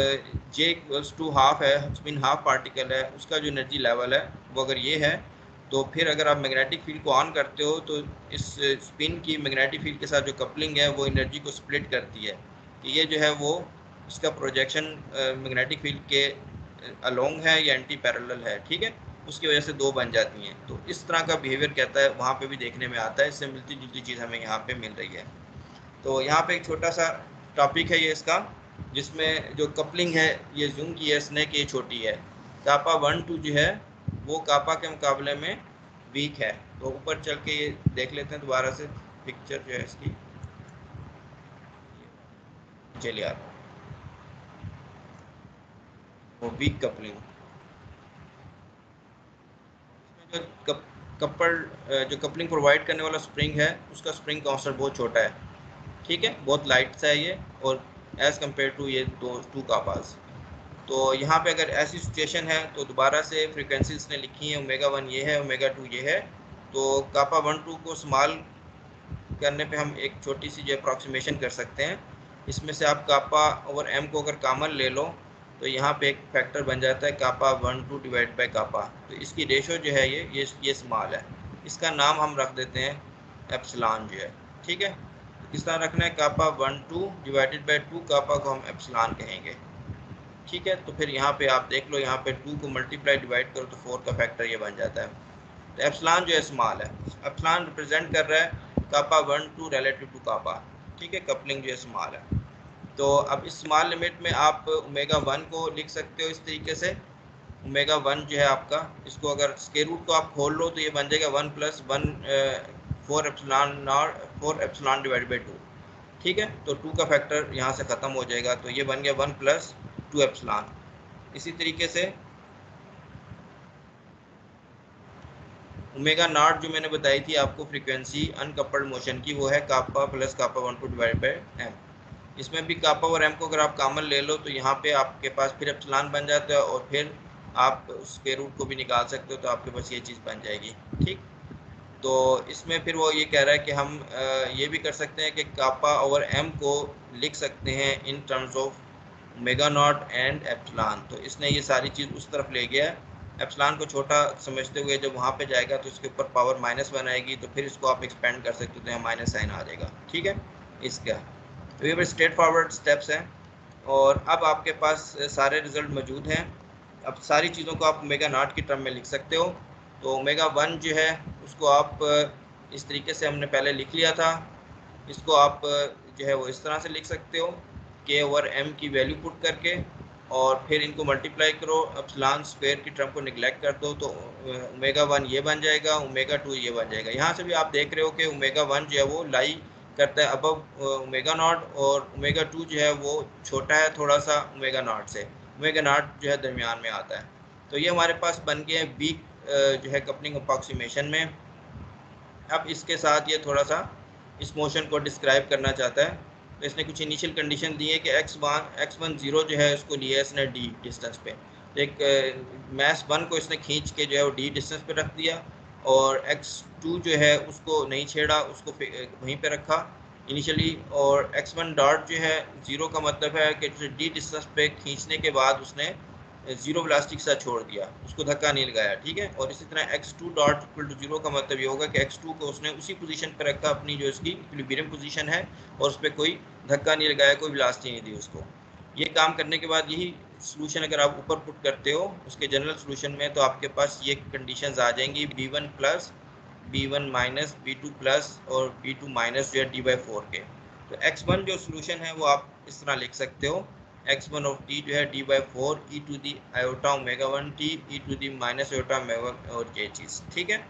J=2 हाफ है, स्पिन हाफ पार्टिकल है, उसका जो एनर्जी लेवल है वो अगर ये है, तो फिर अगर आप मैग्नेटिक फील्ड को ऑन करते हो तो इस स्पिन की मैग्नेटिक फील्ड के साथ जो कपलिंग है वो एनर्जी को स्प्लिट करती है कि ये जो है वो इसका प्रोजेक्शन मैग्नेटिक फील्ड के अलोंग है या एंटी पैरेलल है। ठीक है, उसकी वजह से दो बन जाती हैं। तो इस तरह का बिहेवियर कहता है वहाँ पे भी देखने में आता है, इससे मिलती जुलती चीज़ हमें यहाँ पे मिल रही है। तो यहाँ पे एक छोटा सा टॉपिक है ये इसका, जिसमें जो कपलिंग है ये जूम की है इसने कि ये छोटी है। कापा 1-2 जो है वो कापा के मुकाबले में वीक है। तो ऊपर चल के ये देख लेते हैं दोबारा से पिक्चर जो है इसकी, चलिए यार, वो वीक कपलिंग जो जो कपलिंग प्रोवाइड करने वाला स्प्रिंग है उसका स्प्रिंग कांस्टेंट बहुत छोटा है। ठीक है, बहुत लाइट सा है ये, और एज़ कम्पेयर टू ये टू कापास। तो यहाँ पे अगर ऐसी सिचुएशन है तो दोबारा से फ्रिक्वेंसीज ने लिखी है, ओमेगा 1 ये है, ओमेगा 2 ये है। तो कापा 1-2 को स्मॉल करने पे हम एक छोटी सी जो अप्रॉक्सीमेशन कर सकते हैं। इसमें से आप कापा ओवर एम को अगर कॉमन ले लो तो यहाँ पे एक फैक्टर बन जाता है कापा 1-2 डिवाइड बाई कापा। तो इसकी रेशो जो है ये स्मॉल है, इसका नाम हम रख देते हैं एप्सिलॉन जो है। ठीक है, किस तरह रखना है, कापा 1 2 डिवाइडेड बाई 2, कापा को हम एप्सिलॉन कहेंगे। ठीक है, तो फिर यहाँ पे आप देख लो, यहाँ पे 2 को मल्टीप्लाई डिवाइड करो तो 4 का फैक्टर ये बन जाता है। तो एप्सिलॉन जो है स्मॉल है, एप्सिलॉन रिप्रेजेंट कर रहा है कापा 1 2 रिलेटिव टू कापा। ठीक है, कपलिंग जो है स्मॉल है। तो अब इस स्मॉल लिमिट में आप ओमेगा 1 को लिख सकते हो इस तरीके से, ओमेगा 1 जो है आपका, इसको अगर स्क्वायर रूट को आप खोल लो तो ये बन जाएगा 1 plus 1 4 epsilon naught 4 epsilon divided by 2। ठीक है, तो 2 का फैक्टर यहाँ से ख़त्म हो जाएगा, तो ये बन गया 1 प्लस 2 एप्सिलॉन। इसी तरीके से ओमेगा नॉट जो मैंने बताई थी आपको फ्रीक्वेंसी अनकपल्ड मोशन की, वो है kappa plus kappa 1 2 divided by m. इसमें भी कापा और एम को अगर आप कॉमन ले लो तो यहाँ पे आपके पास फिर एप्सिलॉन बन जाता है, और फिर आप स्क्वायर रूट को भी निकाल सकते हो, तो आपके पास ये चीज़ बन जाएगी। ठीक, तो इसमें फिर वो ये कह रहा है कि हम ये भी कर सकते हैं कि कापा ओवर एम को लिख सकते हैं in terms of omega naught and epsilon. तो इसने ये सारी चीज़ उस तरफ ले गया है, एप्सिलॉन को छोटा समझते हुए जब वहाँ पे जाएगा तो इसके ऊपर पावर -1 आएगी, तो फिर इसको आप एक्सपेंड कर सकते हो तो यहाँ माइनस साइन आ जाएगा। ठीक है, इसका तो ये स्ट्रेट फॉरवर्ड स्टेप्स हैं, और अब आपके पास सारे रिजल्ट मौजूद हैं। अब सारी चीज़ों को आप ओमेगा नॉट की टर्म में लिख सकते हो। तो ओमेगा 1 जो है उसको आप इस तरीके से हमने पहले लिख लिया था, इसको आप जो है वो इस तरह से लिख सकते हो, के ओवर एम की वैल्यू पुट करके, और फिर इनको मल्टीप्लाई करो, एप्सिलॉन स्क्वायर की टर्म को निगलेक्ट कर दो, तो ओमेगा 1 ये बन जाएगा, ओमेगा 2 ये बन जाएगा। यहाँ से भी आप देख रहे हो कि ओमेगा 1 जो है वो लाई करता है अबव ओमेगा नॉट, और ओमेगा 2 जो है वो छोटा है थोड़ा सा ओमेगा नॉट से, ओमेगा नॉट जो है दरमियान में आता है। तो ये हमारे पास बन गए हैं वीक जो है कपलिंग अप्रॉक्सीमेशन में। अब इसके साथ ये थोड़ा सा इस मोशन को डिस्क्राइब करना चाहता है, तो इसने कुछ इनिशियल कंडीशन दी है कि x1 0 जो है उसको लिया है इसने d डिस्टेंस पे, तो एक मैस 1 को इसने खींच के जो है वो d डिस्टेंस पे रख दिया, और x2 जो है उसको नहीं छेड़ा, उसको वहीं पे रखा इनिशियली, और x1 डॉट जो है 0 का मतलब है कि d डिस्टेंस पे खींचने के बाद उसने जीरो वेलोसिटी के साथ छोड़ दिया, उसको धक्का नहीं लगाया। ठीक है, और इसी तरह x2 डॉट इक्वल टू 0 का मतलब ये होगा कि x2 को उसने उसी पोजीशन पर रखा अपनी जो इसकी इक्विलिब्रियम पोजीशन है, और उस पर कोई धक्का नहीं लगाया, कोई वेलोसिटी नहीं दी उसको। ये काम करने के बाद यही सोल्यूशन अगर आप ऊपर पुट करते हो उसके जनरल सोल्यूशन में, तो आपके पास ये कंडीशंस आ जाएंगी b1 plus b1 minus b2 plus और b2 माइनस जो है d/4 के। तो x1 जो सोल्यूशन है वो आप इस तरह लिख सकते हो, x1 ऑफ t जो है d/4 e to the iota omega 1 t e to the minus iota omega और ये चीज़। ठीक है,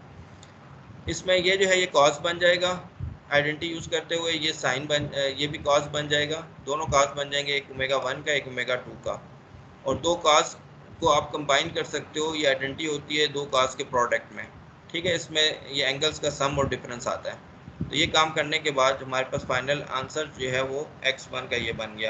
इसमें ये जो है ये कॉस बन जाएगा, आइडेंटिटी यूज़ करते हुए ये साइन बन ये भी कॉस बन जाएगा, दोनों कॉस बन जाएंगे, एक ओमेगा 1 का एक ओमेगा 2 का, और दो कॉस को आप कंबाइन कर सकते हो, ये आइडेंटिटी होती है दो कॉस के प्रोडक्ट में। ठीक है, इसमें ये एंगल्स का सम और डिफरेंस आता है। तो ये काम करने के बाद हमारे पास फाइनल आंसर जो है वो x1 का ये बन गया।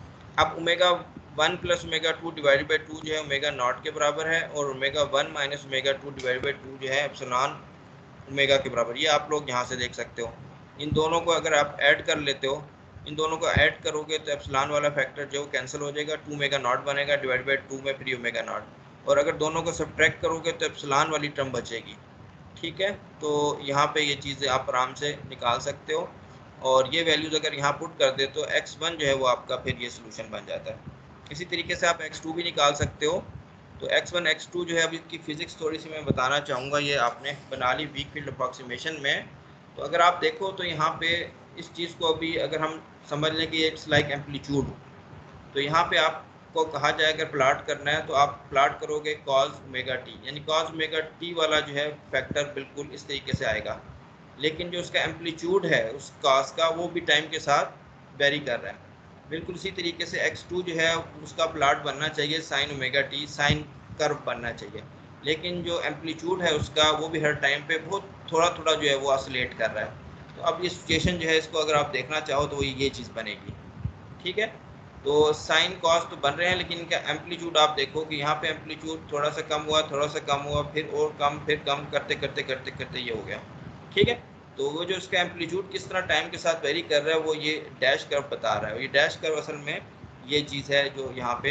अब omega 1 plus omega 2 divided by 2 जो है ओमेगा नॉट के बराबर है, और omega 1 minus omega 2 divided by 2 जो है एप्सिलॉन ओमेगा के बराबर। ये आप लोग यहाँ से देख सकते हो, इन दोनों को अगर आप ऐड कर लेते हो, इन दोनों को ऐड करोगे तो एप्सिलॉन वाला फैक्टर जो कैंसिल हो जाएगा, 2 ओमेगा नॉट बनेगा डिवाइड बाई 2 में 3 ओमेगा नॉट, और अगर दोनों को सब्ट्रैक्ट करोगे तो एप्सिलॉन वाली टर्म बचेगी। ठीक है, तो यहाँ पे ये चीज़ें आप आराम से निकाल सकते हो, और ये वैल्यूज़ अगर यहाँ पुट कर दे तो x1 जो है वो आपका फिर ये सोल्यूशन बन जाता है। इसी तरीके से आप x2 भी निकाल सकते हो। तो x1 x2 जो है अभी इसकी फिजिक्स थोड़ी सी मैं बताना चाहूँगा, ये आपने बना ली वीक फील्ड अप्रॉक्सीमेशन में। तो अगर आप देखो तो यहाँ पे इस चीज़ को अभी अगर हम समझ लें कि इट्स लाइक एम्पलीट्यूड, तो यहाँ पे आपको कहा जाए अगर प्लाट करना है तो आप प्लाट करोगे कॉज ओमेगा टी, यानी कॉज ओमेगा टी वाला जो है फैक्टर बिल्कुल इस तरीके से आएगा, लेकिन जो उसका एम्पलीट्यूड है उस कॉज का वो भी टाइम के साथ वेरी कर रहा है। बिल्कुल इसी तरीके से x2 जो है उसका प्लाट बनना चाहिए sine omega t, sine curve बनना चाहिए, लेकिन जो एम्पलीट्यूड है उसका वो भी हर टाइम पे बहुत थोड़ा थोड़ा जो है वो ऑसिलेट कर रहा है। तो अब ये सिचुएशन जो है इसको अगर आप देखना चाहो तो ये चीज़ बनेगी। ठीक है, तो साइन कॉस तो बन रहे हैं, लेकिन इनका एम्पलीट्यूड आप देखो कि यहाँ पे एम्पलीट्यूड थोड़ा सा कम हुआ, थोड़ा सा कम हुआ, फिर और कम, फिर कम करते करते करते करते ये हो गया। ठीक है, तो वो जो इसका एम्पलीट्यूड किस तरह टाइम के साथ वेरी कर रहा है वो ये डैश कर्व बता रहा है। ये डैश कर्व असल में ये चीज़ है जो यहाँ पे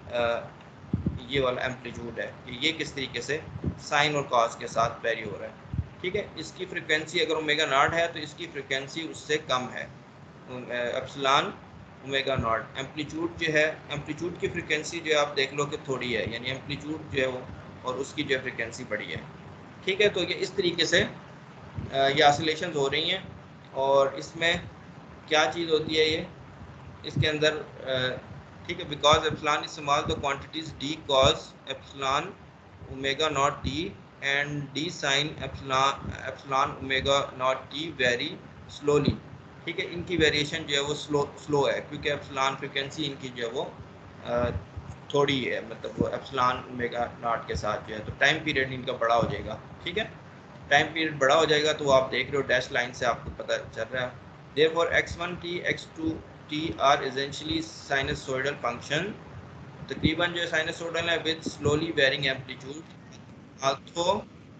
ये वाला एम्पलीट्यूड है कि ये किस तरीके से साइन और कॉस के साथ वेरी हो रहा है। ठीक है, इसकी फ्रिक्वेंसी अगर ओमेगा नॉट है तो इसकी फ्रिक्वेंसी उससे कम है, एप्सिलॉन ओमेगा नॉट। एम्पलीट्यूड जो है, एम्पलीट्यूड की फ्रिक्वेंसी जो है आप देख लो कि थोड़ी है, यानी एम्पलीट्यूड जो है वो और उसकी जो है फ्रिक्वेंसी बड़ी है। ठीक है, तो ये इस तरीके से ये ऑसिलेशंस हो रही हैं। और इसमें क्या चीज़ होती है ये इसके अंदर, ठीक है, because epsilon is small the quantities d cos epsilon omega naught d and d sine epsilon omega naught d very slowly. ठीक है, इनकी वेरिएशन जो है वो स्लो है, क्योंकि एप्सिलॉन फ्रिक्वेंसी इनकी जो है वो थोड़ी है, मतलब वो एप्सिलॉन ओमेगा नॉट के साथ जो है, तो टाइम पीरियड इनका बड़ा हो जाएगा। ठीक है, टाइम पीरियड बड़ा हो जाएगा, तो आप देख रहे हो डैश लाइन से आपको पता चल रहा है। Therefore, x1t, x2t are essentially sinusoidal function. तकरीबन जो साइनसोइडल है with slowly varying amplitude. Although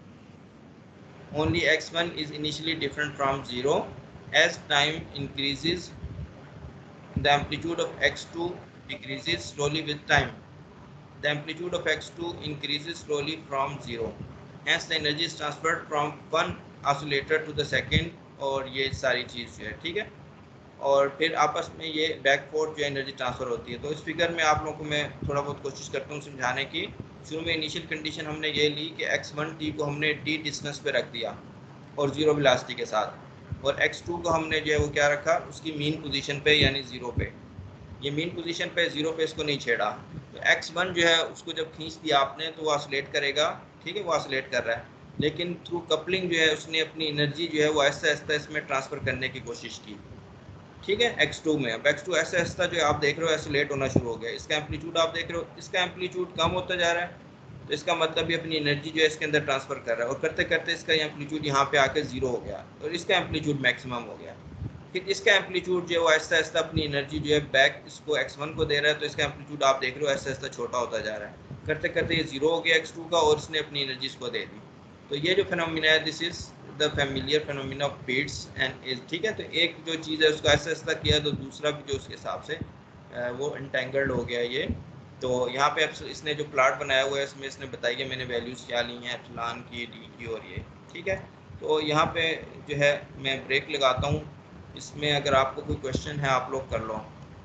only x1 is initially different from 0. As time increases, the amplitude of x2 decreases slowly with time. The amplitude of x2 increases slowly from 0. Hence, the energy is transferred from one oscillator to the second. और ये सारी चीज़ जो है, ठीक है, और फिर आपस में ये बैक फोर्थ जो एनर्जी ट्रांसफ़र होती है। तो इस फिगर में आप लोगों को मैं थोड़ा बहुत कोशिश करता हूँ समझाने की। शुरू में इनिशियल कंडीशन हमने ये ली कि x1t को हमने d डिस्टेंस पे रख दिया और ज़ीरो वेलोसिटी के साथ, और x2 को हमने जो है वो क्या रखा, उसकी मीन पोजीशन पे यानी ज़ीरो पे। ये मीन पोजीशन पे ज़ीरो पे इसको नहीं छेड़ा। तो x1 जो है उसको जब खींच दिया आपने तो वो ऑसिलेट करेगा। ठीक है, वो ऑसिलेट कर रहा है, लेकिन थ्रू कपलिंग जो है उसने अपनी एनर्जी जो है वो आहिस्ता आहिस्ता इसमें ट्रांसफ़र करने की कोशिश की। ठीक है, x2 में। अब x2 ऐसा ऐसा जो आप देख रहे हो एसिलेट होना शुरू हो गया। इसका एम्पलीट्यूड आप देख रहे हो, इसका एम्पलीट्यूड कम होता जा रहा है, तो इसका मतलब ये अपनी एनर्जी जो है इसके अंदर ट्रांसफ़र कर रहा है, और करते करते इसका एम्पलीट्यूड यहाँ पे आके ज़ीरो हो गया और इसका एम्पलीट्यूड मैक्सिमम हो गया। फिर इसका एम्पलीट्यूड जो है वो आहिस्ता आहिस्ता अपनी एनर्जी जो है बैक इसको x1 को दे रहा है, तो इसका एम्पलीट्यूड आप देख रहे हो आहिस्ता आहिस्ता छोटा होता जा रहा है। करते करते ये ज़ीरो हो गया x2 का, और इसने अपनी एनर्जी इसको दे दी। तो ये जो फिनोमिना है, this is the familiar phenomena of beats and एज। ठीक है, तो एक जो चीज़ है उसको ऐसा ऐसा किया, तो दूसरा भी जो उसके हिसाब से वो इंटेंगल्ड हो गया ये। तो यहाँ पे इसने जो प्लाट बनाया हुआ है इसमें इसने बताया कि मैंने वैल्यूज़ क्या ली हैं एप्सिलॉन की, डी की और ये। ठीक है, तो यहाँ पे जो है मैं ब्रेक लगाता हूँ। इसमें अगर आपको कोई क्वेश्चन है आप लोग कर लो।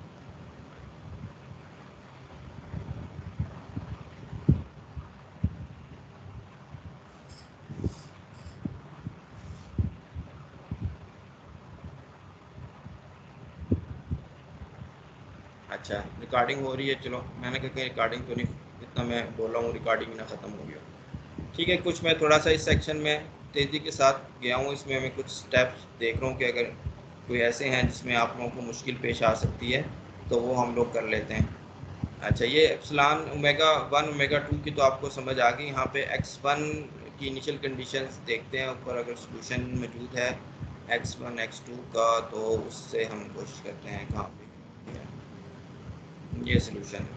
अच्छा, रिकॉर्डिंग हो रही है, चलो मैंने कहा कि रिकॉर्डिंग तो नहीं, इतना मैं बोल रहा हूँ रिकॉर्डिंग ना ख़त्म हो गया। ठीक है, कुछ मैं थोड़ा सा इस सेक्शन में तेज़ी के साथ गया हूँ, इसमें मैं कुछ स्टेप्स देख रहा हूँ कि अगर कोई ऐसे हैं जिसमें आप लोगों को मुश्किल पेश आ सकती है तो वो हम लोग कर लेते हैं। अच्छा, ये एप्सिलॉन ओमेगा 1 ओमेगा 2 की तो आपको समझ आ गई। यहाँ पे x1 की इनिशियल कंडीशंस देखते हैं ऊपर, अगर सोल्यूशन मौजूद है x1 x2 का तो उससे हम कोशिश करते हैं कहाँ पे ये सोल्यूशन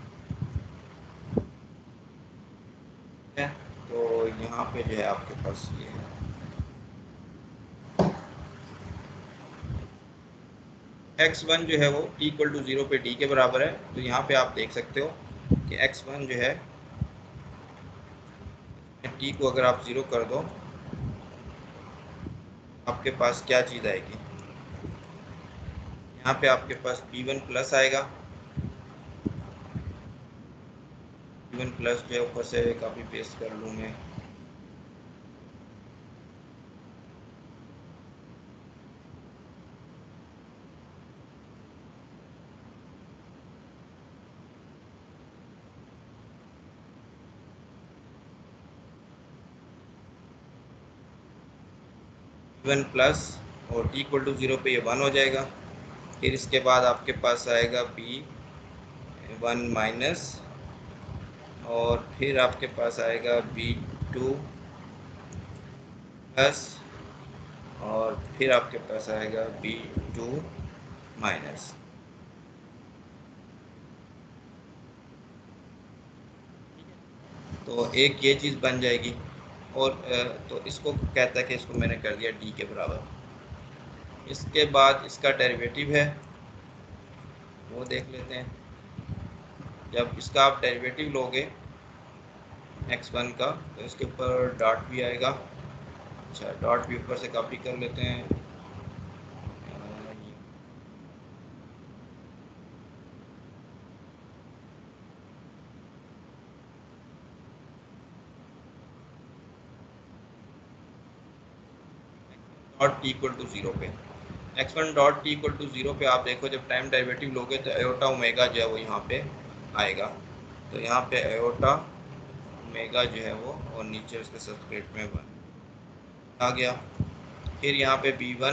है। तो यहाँ पे जो है आपके पास ये है x1 जो है वो t इक्वल टू 0 पे d के बराबर है। तो यहाँ पे आप देख सकते हो कि x1 जो है t को अगर आप 0 कर दो आपके पास क्या चीज़ आएगी, यहाँ पे आपके पास b1 प्लस आएगा। b1 प्लस जो है ऊपर से काफ़ी पेस्ट कर लूँ मैं, b1 प्लस और t इक्वल टू 0 पे ये 1 हो जाएगा। फिर इसके बाद आपके पास आएगा b1 माइनस, और फिर आपके पास आएगा b2 प्लस, और फिर आपके पास आएगा b2 माइनस। तो एक ये चीज़ बन जाएगी, और तो इसको कहता है कि इसको मैंने कर दिया d के बराबर। इसके बाद इसका डेरिवेटिव है वो देख लेते हैं। जब इसका आप डेरिवेटिव लोगे x1 का तो इसके ऊपर डॉट भी आएगा। अच्छा, डॉट भी ऊपर से कॉपी कर लेते हैं। डॉट टी इक्वल टू 0 पे, x1 dot T equal to 0 पे आप देखो जब टाइम डेरिवेटिव लोगे तो आयोटा ओमेगा जो है वो यहाँ पे आएगा। तो यहाँ पे आयोटा ओमेगा जो है वो, और नीचे उसके सब्सक्रिप्ट में 1 आ गया। फिर यहाँ पे b1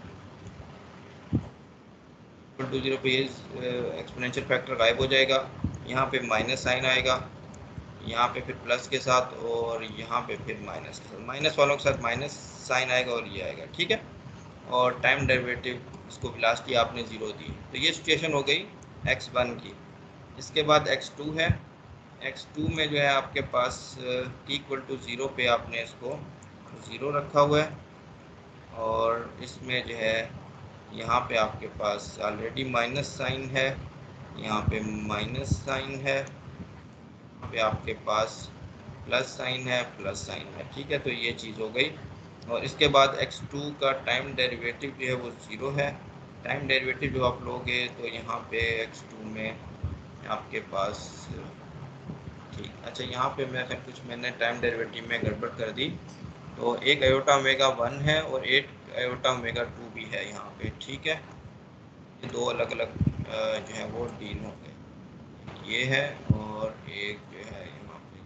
इक्वल टू 0 पे एक्सपोनेंशियल फैक्टर गायब हो जाएगा, यहाँ पे माइनस साइन आएगा, यहाँ पे फिर प्लस के साथ, और यहाँ पे फिर माइनस के साथ, माइनस वालों के साथ माइनस साइन आएगा और ये आएगा, ठीक है। और टाइम डेरिवेटिव इसको वेलोसिटी आपने 0 दी। तो ये सिचुएशन हो गई x1 की। इसके बाद x2 है, x2 में जो है आपके पास t इक्वल टू 0 पे आपने इसको 0 रखा हुआ है, और इसमें जो है यहाँ पे आपके पास ऑलरेडी माइनस साइन है, यहाँ पे माइनस साइन है, यहाँ पे आपके पास प्लस साइन है, प्लस साइन है, ठीक है। तो ये चीज़ हो गई। और इसके बाद x2 का टाइम डेरिवेटिव जो है वो 0 है। टाइम डेरिवेटिव जो आप लोगे तो यहाँ पे x2 में आपके पास, ठीक, अच्छा यहाँ पे मैंने टाइम डेरिवेटिव में गड़बड़ कर दी। तो एक आयोटा ओमेगा 1 है और एक आयोटा ओमेगा 2 भी है यहाँ पे, ठीक है। ये दो अलग अलग जो है वो डील होंगे, ये है और एक जो है यहाँ पे,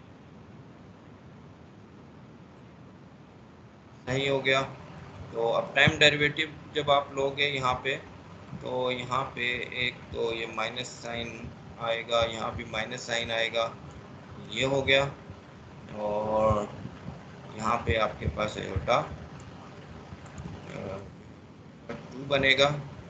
सही हो गया। तो अब टाइम डेरिवेटिव जब आप लोगे यहाँ पे, तो यहाँ पे एक तो ये माइनस साइन आएगा, यहाँ भी माइनस साइन आएगा, ये हो गया। और यहाँ पे आपके पास आयोटा 2 बनेगा,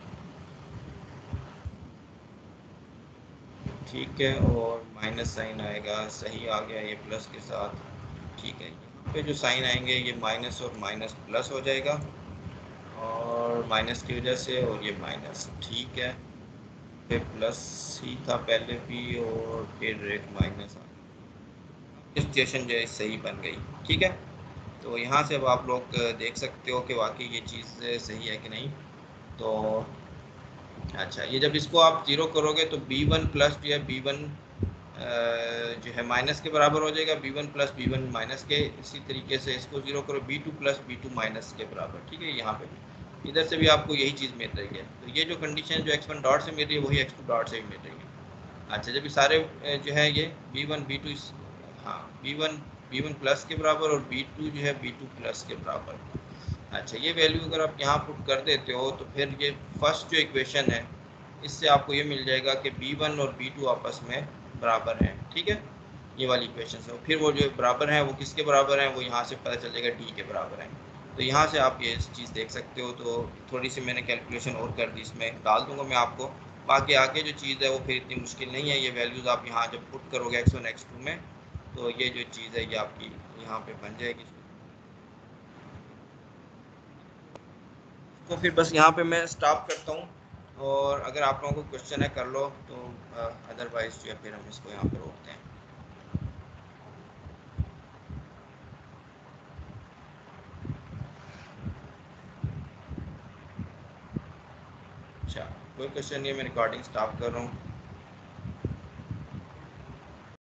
ठीक है। और माइनस साइन आएगा, सही आ गया ये प्लस के साथ, ठीक है। यहाँ पे जो साइन आएंगे ये माइनस और माइनस प्लस हो जाएगा, और माइनस की वजह से, और ये माइनस, ठीक है। फिर प्लस ही था पहले भी, और फिर एक माइनस आ गया। सिचुएशन जो है सही बन गई, ठीक है। तो यहाँ से अब आप लोग देख सकते हो कि वाकई ये चीज़ सही है कि नहीं। तो अच्छा, ये जब इसको आप 0 करोगे तो b1 प्लस जो है b1 जो है माइनस के बराबर हो जाएगा, b1 प्लस b1 माइनस के। इसी तरीके से इसको 0 करो, b2 प्लस b2 माइनस के बराबर, ठीक है। यहाँ पे भी इधर से भी आपको यही चीज़ मिल रही है। तो ये जो कंडीशन जो x1 डॉट से मिल रही है वही x2 डॉट से भी मिल रही है। अच्छा, जब ये सारे जो है ये b1 b2, हाँ b1 प्लस के बराबर और b2 जो है b2 प्लस के बराबर। अच्छा, ये वैल्यू अगर आप यहाँ पुट कर देते हो तो फिर ये फर्स्ट जो इक्वेशन है इससे आपको ये मिल जाएगा कि b1 और b2 आपस में बराबर हैं, ठीक है। ये वाली इक्वेशन है, फिर वो जो बराबर हैं वो किसके बराबर हैं, वो यहाँ से पता चल जाएगा d के बराबर हैं। तो यहाँ से आप ये चीज़ देख सकते हो। तो थोड़ी सी मैंने कैलकुलेशन और कर दी, इसमें डाल दूँगा मैं आपको। बाकी आगे जो चीज़ है वो फिर इतनी मुश्किल नहीं है। ये वैल्यूज़ आप यहाँ जब पुट करोगे x1 x2 में, तो ये जो चीज़ है ये आपकी यहाँ पे बन जाएगी। तो फिर बस यहाँ पे मैं स्टॉप करता हूँ, और अगर आप लोगों को क्वेश्चन है कर लो, तो अदरवाइज जो है फिर हम इसको यहाँ पे रोकते हैं। अच्छा, कोई क्वेश्चन नहीं है, मैं रिकॉर्डिंग स्टॉप कर रहा हूँ।